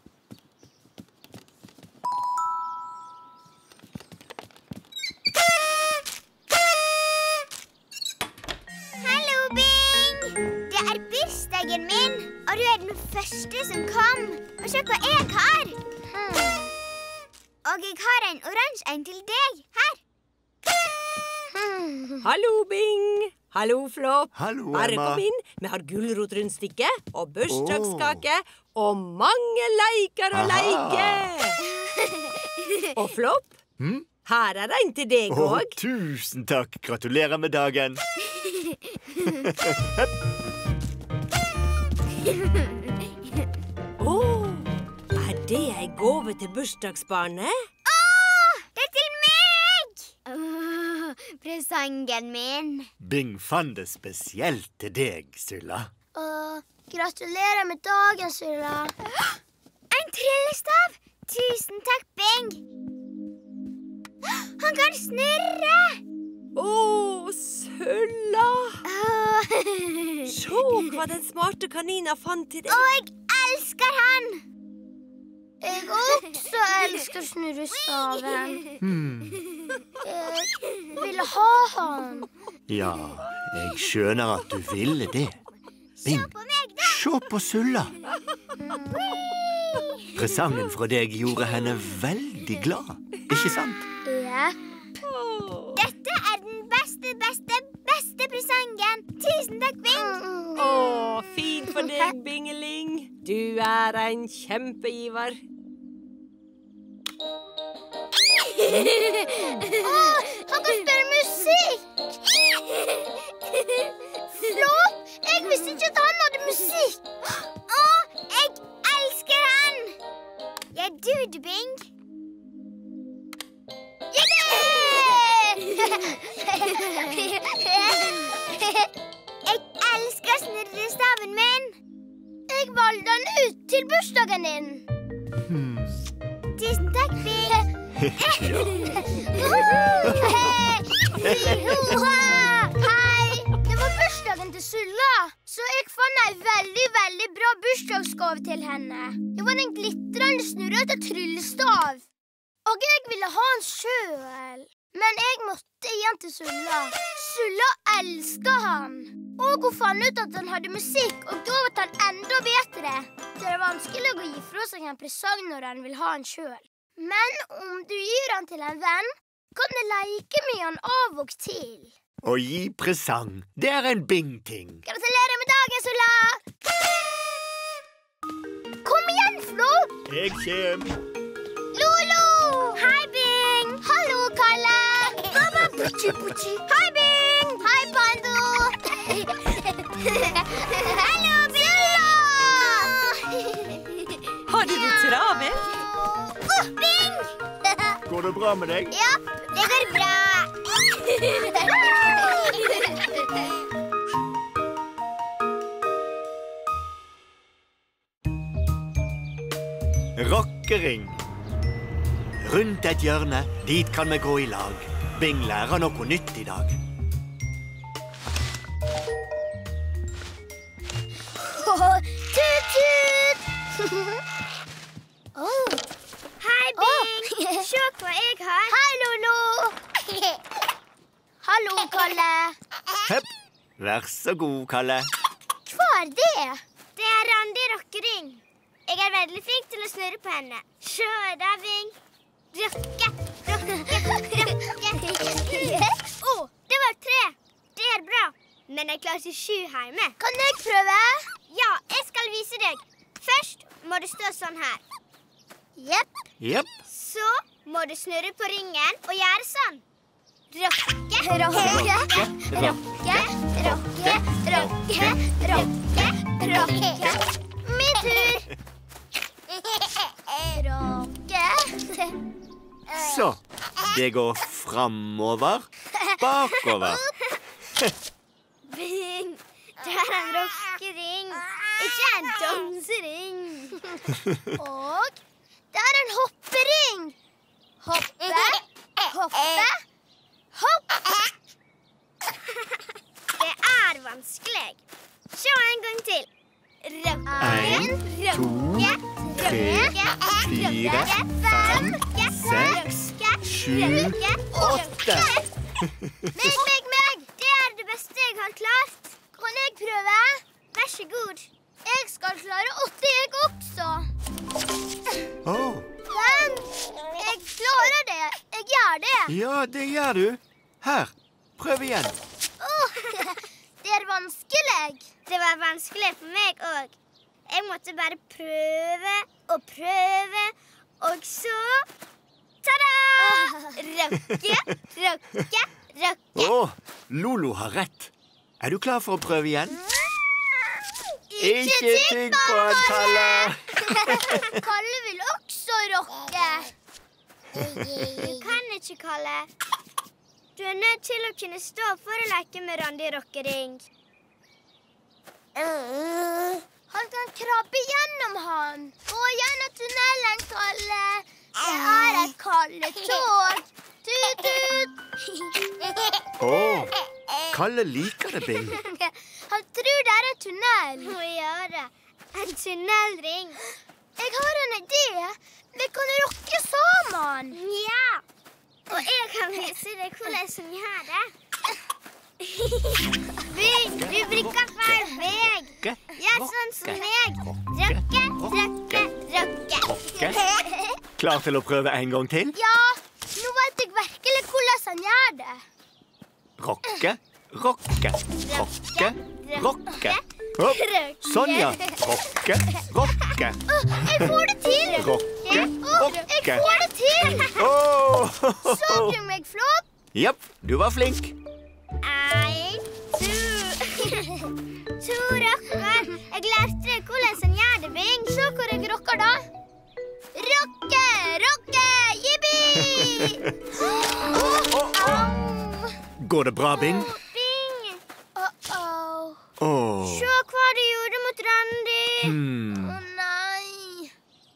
Hallo, Bing! Det er bursdagen min, og du er den første som kom. Og se hva jeg har. Hmm. Og jeg har en oransje en til deg. Her. Hmm. Hallo, Bing. Hallo, Flopp. Hallo, Bare Emma. kom inn. Vi har gulrotrundstykke og bursdagskake og mange leker å leke. Og Flopp, Hm? her er en til deg Å, òg. tusen takk. Gratulerer med dagen. Å, er det ei gave til bursdagsbarnet? Det er til meg! Åh, presangen min. Bing fant det spesielt til deg, Sulla. Åh, gratulerer med dagen, Sulla. En tryllestav! Tusen takk, Bing. Han kan snurre! Å, Sulla! Åh. Se hva den smarte kaninen fant til deg. Og jeg elsker han! Jeg også elsker snurrestaven. Hmm. Jeg vil ha han. Ja, jeg skjønner at du ville det. Bing, På meg, da! se på Sulla. Presangen fra deg gjorde henne veldig glad, ikke sant? Ja. Dette er den beste, beste, beste presangen. Tusen takk, Bing. Å, fint for deg, Bingeling. Du er en kjempeiver. Åh, han kan spille musikk! Flopp! Jeg visste ikke at han hadde musikk. Åh, jeg elsker han! Jeg er dude, Bing. Jeg elsker snurrestaven min. Jeg valgte den ut til bursdagen din. Hmm. Tusen takk, Bing. Hei! Det var bursdagen til Sulla, så jeg fant en veldig, veldig bra bursdagsgave til henne. Det var en glitrende snurrete tryllestav. Og jeg ville ha den selv. Men jeg måtte igjen til Sulla. Sulla elsker han. Og hun fant ut at han hadde musikk, og da vet han enda bedre. Det er vanskelig å gi fra seg en presang når han vil ha den selv. Men om du gir han til en venn, kan du leke med han av og til. Å gi presang, det er en Bing-ting. Gratulerer med dagen, Sulla! Kom igjen, Flo! Jeg kjem. Lolo! Hei, Bing! Hallo, Kalle! Baba, buchi, buchi. Hei, Bing! Hei, Pando! Hallo, Sulla! Har du det travelt? Oh, Bing! Går det bra med deg? Ja, det går bra. Rockering. Rundt et hjørne, dit kan vi gå i lag. Bing lærer noe nytt i dag. Tut-tut! Hei, Bing. Se hva jeg har. Hei, Lolo. Hallo, Kalle. Hepp. Vær så god, Kalle. Hva er det? Det er Randi rockering. Jeg er veldig flink til å snurre på henne. Se da, Bing. Rokke, rokke, rokke. Å, det var tre. Det er bra. Men jeg klarte sju hjemme. Kan jeg prøve? Ja, jeg skal vise deg. Først må du stå sånn her. Jepp. Jepp. Så må du snurre på ringen og gjøre sånn. Rokke, rokke, rokke, rokke, rokke, rokke, rokke. Min tur. Rokke. Så. Det går framover, bakover. Bing, det er en rockering, ikke en dansering. Og det er en hoppering. Hoppe, hoppe, hoppe. Det er vanskelig. Se en gang til. Rokke, En, to, tre, fire, fem, seks, sju, åtte. Meg, meg, meg. Det er det beste jeg har klart. Kan jeg prøve? Vær så god. Jeg skal klare åtte, jeg også. Åh, Men jeg klarer det. Jeg gjør det. ja, det gjør du. Her, prøv igjen. Åh, det er vanskelig. Det var vanskelig for meg også. Jeg måtte bare prøve og prøve, og så... Ta-da! Rokke, rokke, rokke. Åh, Lolo har rett. Er du klar for å prøve igjen? Ikke tygg på han, Kalle. Kalle vil også rokke. Du kan ikke, Kalle. Du er nødt til å kunne stå for å leke med Randi rockering. Han kan krabbe gjennom han. Gå gjennom tunnelen, Kalle. Det er et Kalle-tog. Tut-tut. Åh, Kalle liker det, Bing. Han tror det er en tunnel. Å gjøre. En tunnelring. Jeg har en idé. Vi kan rocke sammen. Ja. Og jeg kan vise deg hvordan som gjør det. Bing, du bruker feil vei. Gjør sånn som meg. Rokke, rokke, rokke. Klar til å prøve en gang til? Ja, nå vet jeg virkelig hvordan han gjør det. Rokke, rokke, rokke, rokke. Hopp, sånn ja. Rokke, rokke. Jeg får det til. Rokke, Åh, jeg rokke. får det til. Åh, Så du meg, Flopp? japp, du var flink. En, to To rocker. Jeg lærte deg hvordan han gjør det, Bing. Se hvor jeg rocker da. Rocke, rocke, jippi! Au. Går det bra, Bing? Bing. Uh-oh. Åh, Se hva du gjorde mot Randi. hmm, Å nei.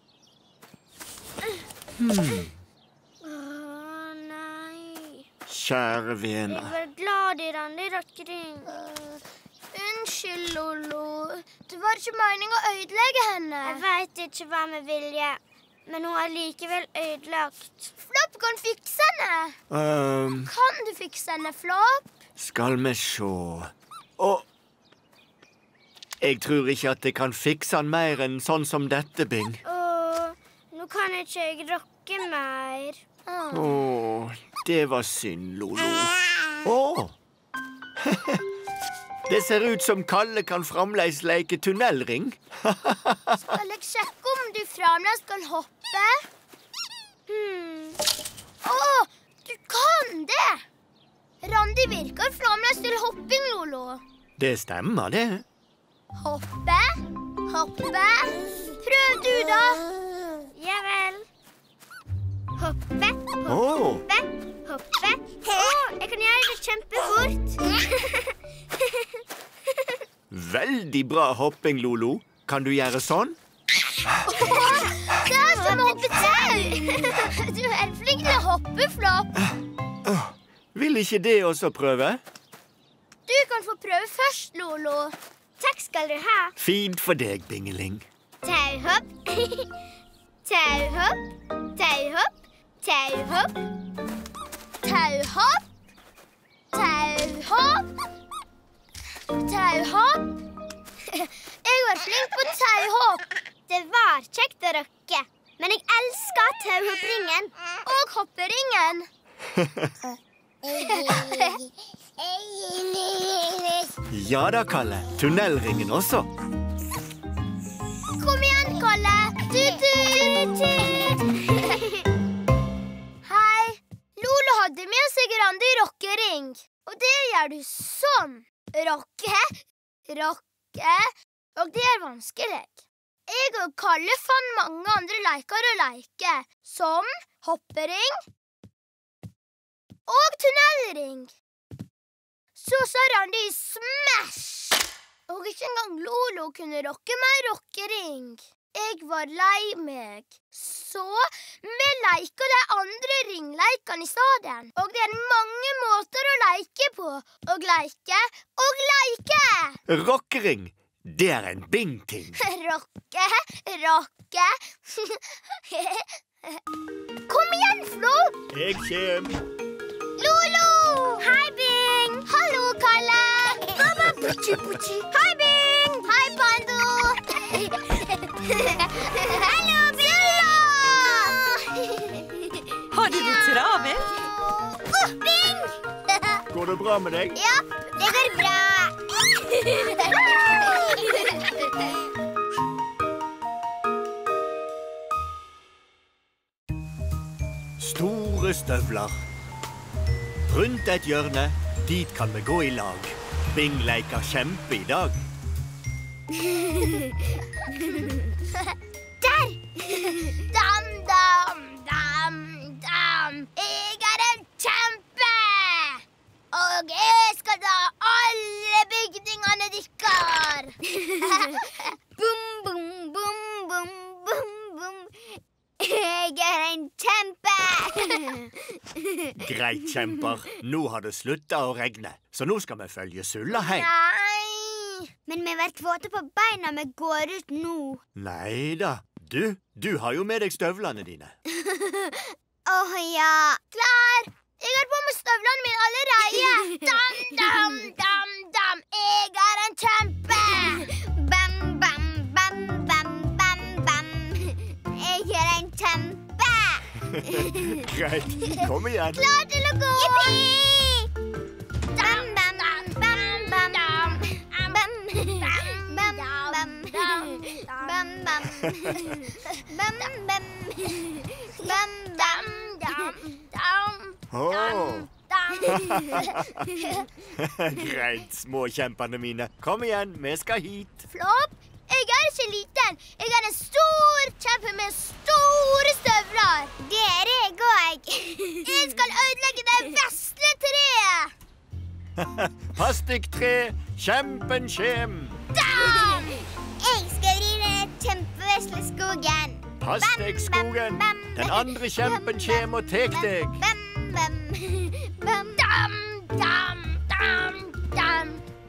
hmm. Å nei. Kjære Jeg vene. var glad i Randi rockering. Unnskyld, Lolo. Det var ikke meningen å ødelegge henne. Jeg vet ikke hva med vilje, men hun er likevel ødelagt. Flopp kan fikse henne. Um, Kan du fikse henne, Flopp? skal vi se. Åh, jeg tror ikke at jeg kan fikse han mer enn sånn som dette, Bing. Åh, nå kan ikke jeg rocke mer. Åh, det var synd, Lolo. Åh! Det ser ut som Kalle kan fremdeles leke tunnelring. Skal jeg sjekke om du fremdeles kan hoppe? Hmm. Åh, du kan det! Randi virker fremdeles til hopping, Lolo. Det stemmer, det. Hoppe, hoppe. Prøv du, da. Ja vel. Hoppe, Åh, hoppe, hoppe. Åh, jeg kan gjøre det kjempefort. veldig bra hopping, Lolo. Kan du gjøre sånn? Det er som å hoppe tau. Du er flink til å hoppe, Flopp. Vil ikke det også prøve? Du kan få prøve først, Lolo. Takk skal du ha. Fint for deg, Bingeling. Tauhopp. Tauhopp, tauhopp, tauhopp. Tauhopp, tauhopp, tauhopp. Jeg var flink på tauhopp. Det var kjekt å røkke. Men jeg elsker tauhoppringen og hopperingen. Ja da, Kalle. Tunnelringen også. Kom igjen, Kalle. Tut-tut. Hei. Lolo hadde med seg Randi rockering. Og det gjør du sånn. Rokke, rokke. Og det er vanskelig. Jeg og Kalle fant mange andre leker å leke, som hoppering og tunnelring. Så sa Randi smash! Og ikke engang Lolo kunne rokke meg rockering. Jeg var lei meg. Så vi leker de andre ringleikene i stedet. Og det er mange måter å leke på. Og leke og leke! Rockering. Det er en bing-ting. Rokke, rokke. Kom igjen, Flo. Jeg kjem. Lolo. Hei, Bing. Hallo, Kalle. Baba, buchi, buchi. Hei, Bing. Hei, Pando. Hallo, Billa. Har du det travelt? Oh, Bing. Går det bra med deg? Ja, det går bra. Store støvler. Rundt et hjørne, dit kan vi gå i lag. Bing leker kjempe i dag. Der! Dam, dam, dam, dam. Jeg er en kjempe! Og jeg skal ta alle bygningene dikker. Bum, bum, bum, bum, bum, bum. Jeg er en kjempe! Greit, kjemper. Nå har det sluttet å regne, så nå skal vi følge Sulla hjem. Nei, men vi blir våte på beina vi går ut nå. Nei da. Du, du har jo med deg støvlene dine. Åh, ja. Klar! Jeg har på med støvlene mine allerede. Dam, dam, dam, dam. Jeg er en kjempe. Bam, bam, bam, bam, bam, bam. Jeg er en kjempe. Greit. Kom igjen. Klar til å gå. Jippi! Dam, dam, dam, bam, bam, dam. Bam, bam, bam, bam, bam, bam. Bam, bam. Bam, bam, dam, dam. Åh. Dam. Greit, småkjempene mine. Kom igjen, vi skal hit. Flopp, jeg er ikke liten. Jeg er en stor kjempe med store støvler. Det er jeg òg. Jeg skal ødelegge det vesle treet. Pass deg, tre. Kjempen kjem. Dam! Jeg skal rive den kjempevesle skogen. Pass deg, skogen. Den andre kjempen kjem og tek deg. Bam, bam, bam. Dam, dam, dam, dam.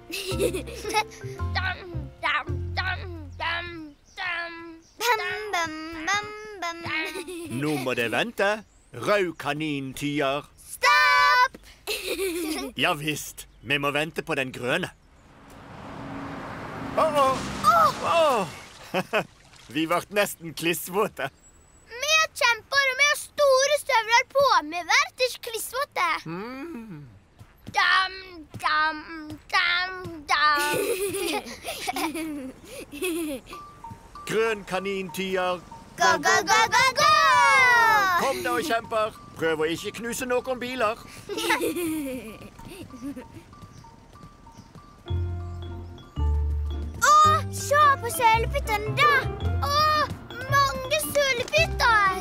Dam, dam, dam, dam, dam. Bam, bam, bam, bam. Nå må det vente. Rød kanin tier. Stopp! Ja visst. Vi må vente på den grønne. Åh, åh. Åh. Vi ble nesten klissvåte. Vi er kjemper, og vi har store støvler på. Vi blir ikke klissvåte. Mm. Dam, dam, dam, dam. Grønn kanin tier. Gå, gå, gå, gå, gå! Kom da, kjemper. Prøv å ikke knuse noen biler. Åh, se på sølvpyttene da! Åh, mange sølvpytter!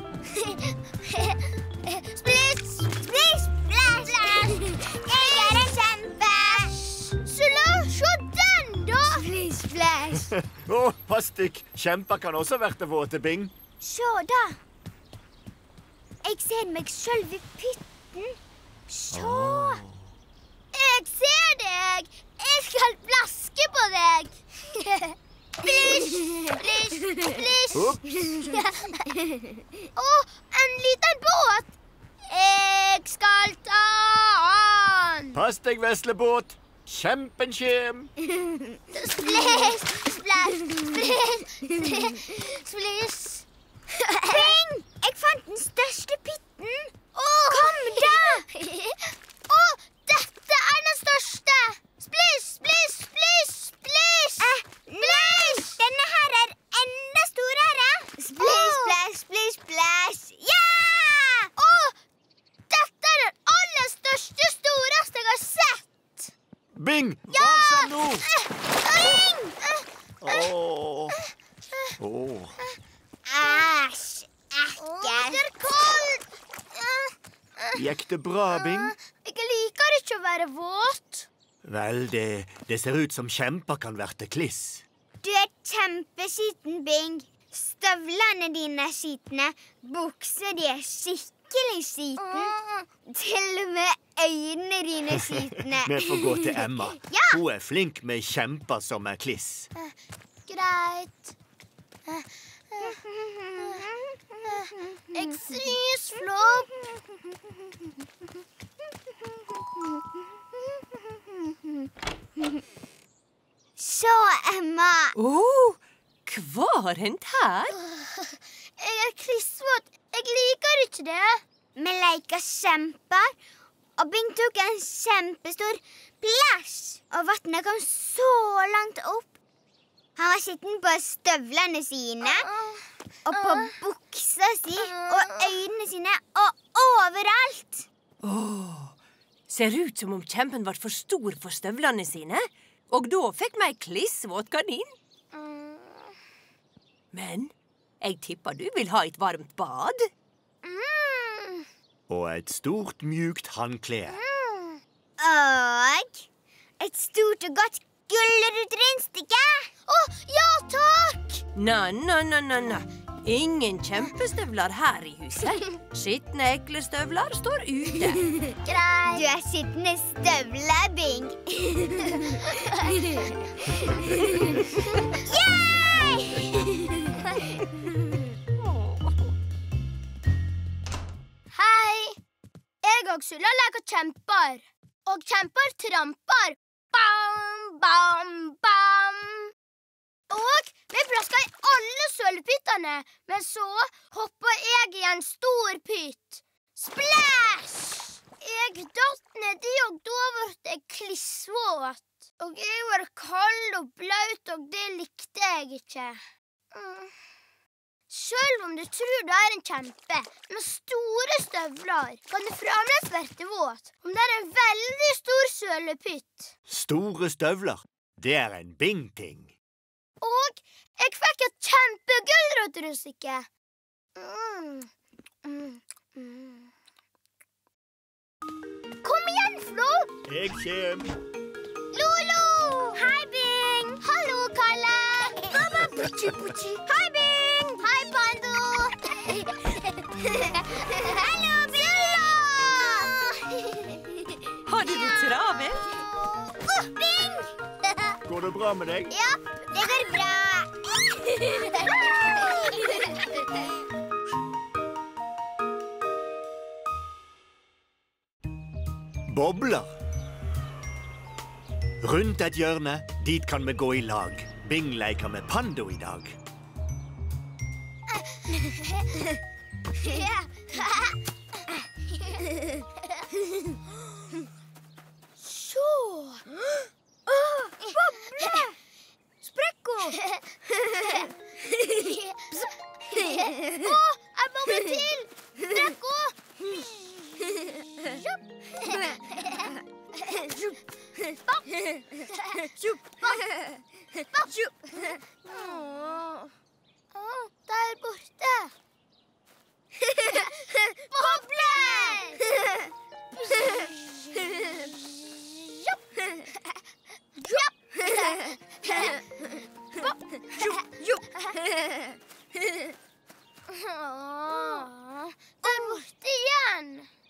Splish, splish, splash! Jeg er en kjempe! Sulla, se den da! Splish, splash! Åh, pass deg. Kjemper kan også verte våte, Bing. Se da! Jeg ser meg selv i pytten. Se! Jeg ser deg! Jeg skal plaske på deg! Splish, splish, splish, Opp. Å, en liten båt! Jeg skal ta han! Pass deg, veslebåt. Kjempen kjem. Splish, splash, splish, splish, splish. Bing! Jeg fant den største pytten. Oh. Kom da! Å, oh, dette er den største. Splish, splish, splish, splish. Eh, nei, denne her er enda storere. Splish, splash, splish, splash. Ja! Å, oh, dette er den aller største, storeste jeg har sett. Bing, Ja! hva sa nå? Bing! Åh. Åh. Æsj, ekkelt. Det er kaldt. Gikk det bra, Bing? Jeg liker ikke å være våt. Vel, det, det ser ut som kjemper kan verte kliss. Du er kjempeskitten, Bing. Støvlene dine er skitne. Bukser de er skikkelig skiten. Til og med øynene dine er skitne. Vi får gå til Emma. Ja. Hun er flink med kjemper som er kliss. Greit. Jeg frys, Flopp. Så, Emma. Oh, hva har hendt her? Jeg er klissvåt. Jeg liker ikke det. Vi leker kjemper, og Bing tok en kjempestor plæsj, og vannet kom så langt opp. Han var skitten på støvlene sine, og på buksa si, og øynene sine, og overalt. Åh, ser ut som om kjempen var for stor for støvlene sine, og da fikk vi ei klissvåt kanin. Men jeg tipper du vil ha et varmt bad. Mm. Og et stort, mjukt håndklede. Og et stort og godt gulrotrinstykke. Å, ja takk! Na, na, na, na, na. Ingen kjempestøvler her i huset. Skitne, ekle støvler står ute. Greit. Du er skitne støvler, Bing. Yay! Hei. Jeg og Sulla leker kjemper. Og kjemper tramper. Bam, bam, bam. Og vi plaska i alle sølvpyttene, men så hoppa jeg i en stor pytt. Splash! Jeg datt nedi, og da ble jeg klissvåt. Og jeg var kald og blaut, og det likte jeg ikke. Mm. Selv om du tror du er en kjempe med store støvler, kan du fremdeles være våt om det er en veldig stor sølvpytt. Store støvler, det er en Bing-ting. Og jeg fikk et kjempegulrotrinstykke. Mm. Mm. Mm. Kom igjen, Flo! Jeg kjem. Lolo! Hei, Bing! Hallo, Kalle! Baba, buchi, buchi. Hei, Bing! Hei, Pando! Hallo, Billa! Har du det travelt? Oh, Bing! Går det bra med deg? Ja, det går bra. Bobler. Rundt et hjørne, dit kan vi gå i lag. Bing leker med Pando i dag. Så. Åh, boble! Sprekko! Åh, en boble til! Sprekko! Åh, der borte. Bobler! Der borte igjen.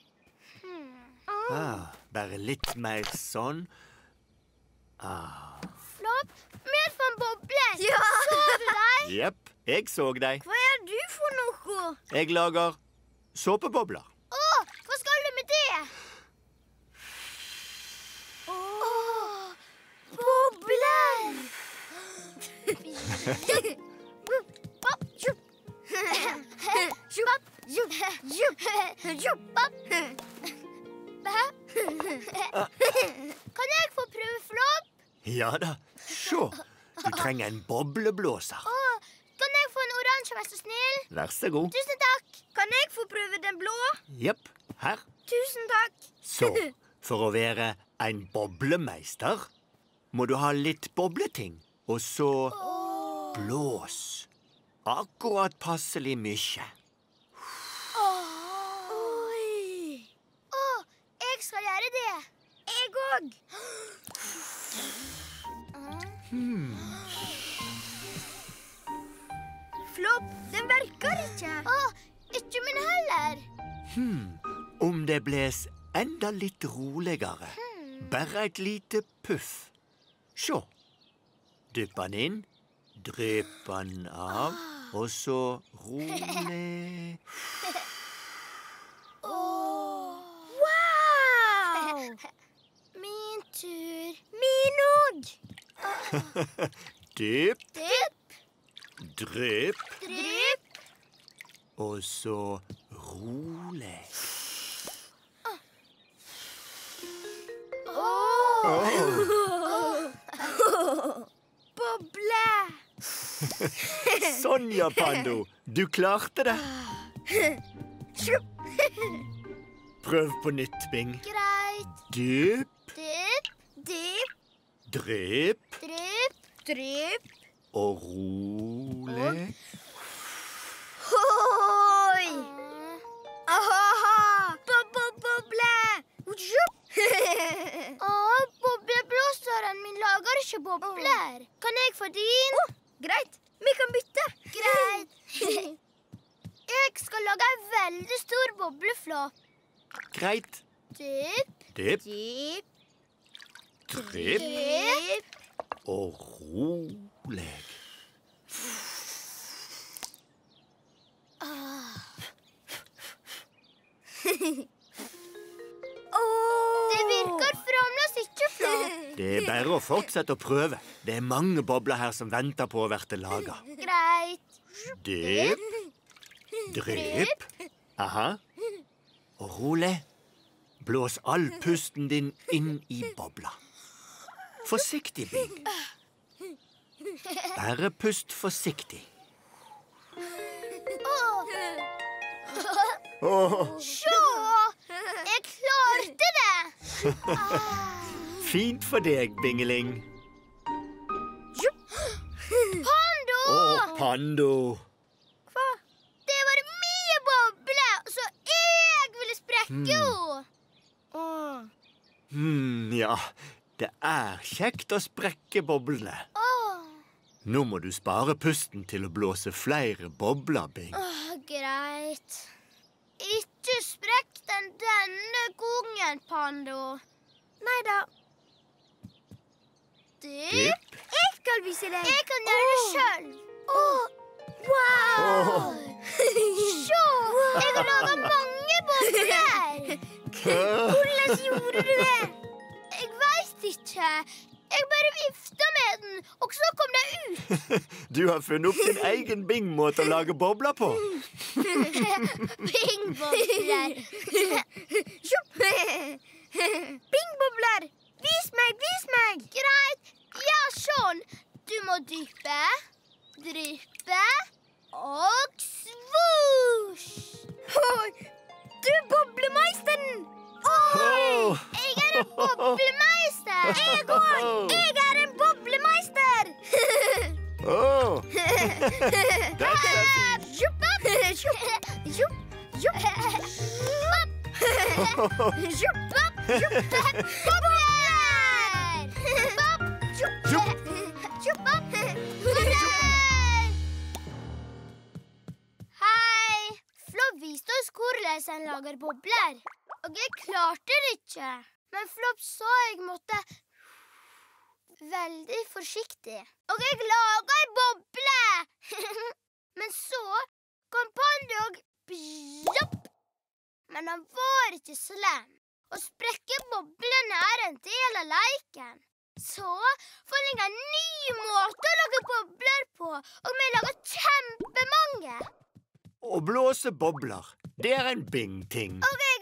Ah, bare litt mer sånn. Ah. Flopp, mer for noen bobler. Ja. Så du deg? Jepp, jeg så deg. Hva er du for noe? Jeg lager såpebobler. Åh, hva skal du med det? Åh, bobler! Kan jeg få prøve flopp? Ja da, se. Du trenger en bobleblåser. Åh, kan jeg få en oransje, vær så snill? Vær så god. Tusen takk. Kan jeg få prøve den blå? Jepp, her. Tusen takk. Så, for å være en boblemeister, må du ha litt bobleting. Og så blås. Akkurat passelig mye. Oi. Åh, jeg skal gjøre det. Jeg òg. Flopp, den virker ikke. Åh, ikke min heller. Om det bles enda litt roligere. Bare et lite puff. Se. Dypp den inn. Drypp den av. Og så rolig. Wow! Min tur. Min òg. Dypp, Dypp, drypp, drypp. og så rolig. Boble. Sånn, ja, Pando. Du klarte det. Prøv på nytt, Bing. Greit. Dypp, Dypp, dypp, drypp drypp, drypp. og rolig. Oi! Aha! Boble! Åh, bobleblåseren min lager ikke bobler. Kan jeg få din? Oh, greit. Vi kan bytte. Greit. Jeg skal lage en veldig stor bobleflopp. Greit. Dypp, Dypp, dypp, drypp dypp. og rolig. Det virker fremdeles ikke flopp. Det er bare å fortsette å prøve. Det er mange bobler her som venter på å verte laga. Greit. Dypp, drypp. Aha. Og rolig. Blås all pusten din inn i bobla. Forsiktig, Bing. Bare pust forsiktig. Åh, Se! Jeg klarte det! fint for deg, Bingeling. Pando! Å, Pando. Hva? Det var mye boble, så jeg ville sprekke henne. Åh. Hmm, ja, det er kjekt å sprekke boblene. Åh. Nå må du spare pusten til å blåse flere bobler, Bing. Åh, greit. Ikke sprekk den denne gangen, Pando. Neida. Dypp. Jeg skal vise deg. Jeg kan gjøre det selv. Wow! Se! Jeg har laget mange bobler. Hvordan gjorde du det? Jeg vet ikke. Jeg bare viftet med den, og så kom det ut. Du har funnet opp din egen Bing-måte å lage bobler på. Bing-bobler. Bing-bobler. Vis meg, vis meg. Greit. Ja, sånn. Du må dyppe, dryppe og svosj. Du er boblemeisteren. Åh. Jeg er en boblemeister. Jeg òg. Jeg er en boblemeister. Åh. Dette er fint. Jupp, jupp, jupp, jupp. Jupp, jupp, bobler. Bob, jupp, Jupp. jupp, bobler. Hei. Flopp viste oss hvordan en lager bobler. Og jeg klarte det ikke. Men Flopp sa jeg måtte veldig forsiktig. Og jeg laget en boble. Men så kom Pandi og bjopp. Men han var ikke slem. Å sprekke boblene er en del av leiken. Så fant jeg en ny måte å lage bobler på, og vi laget kjempemange. Å blåse bobler, det er en Bing-ting. Ok,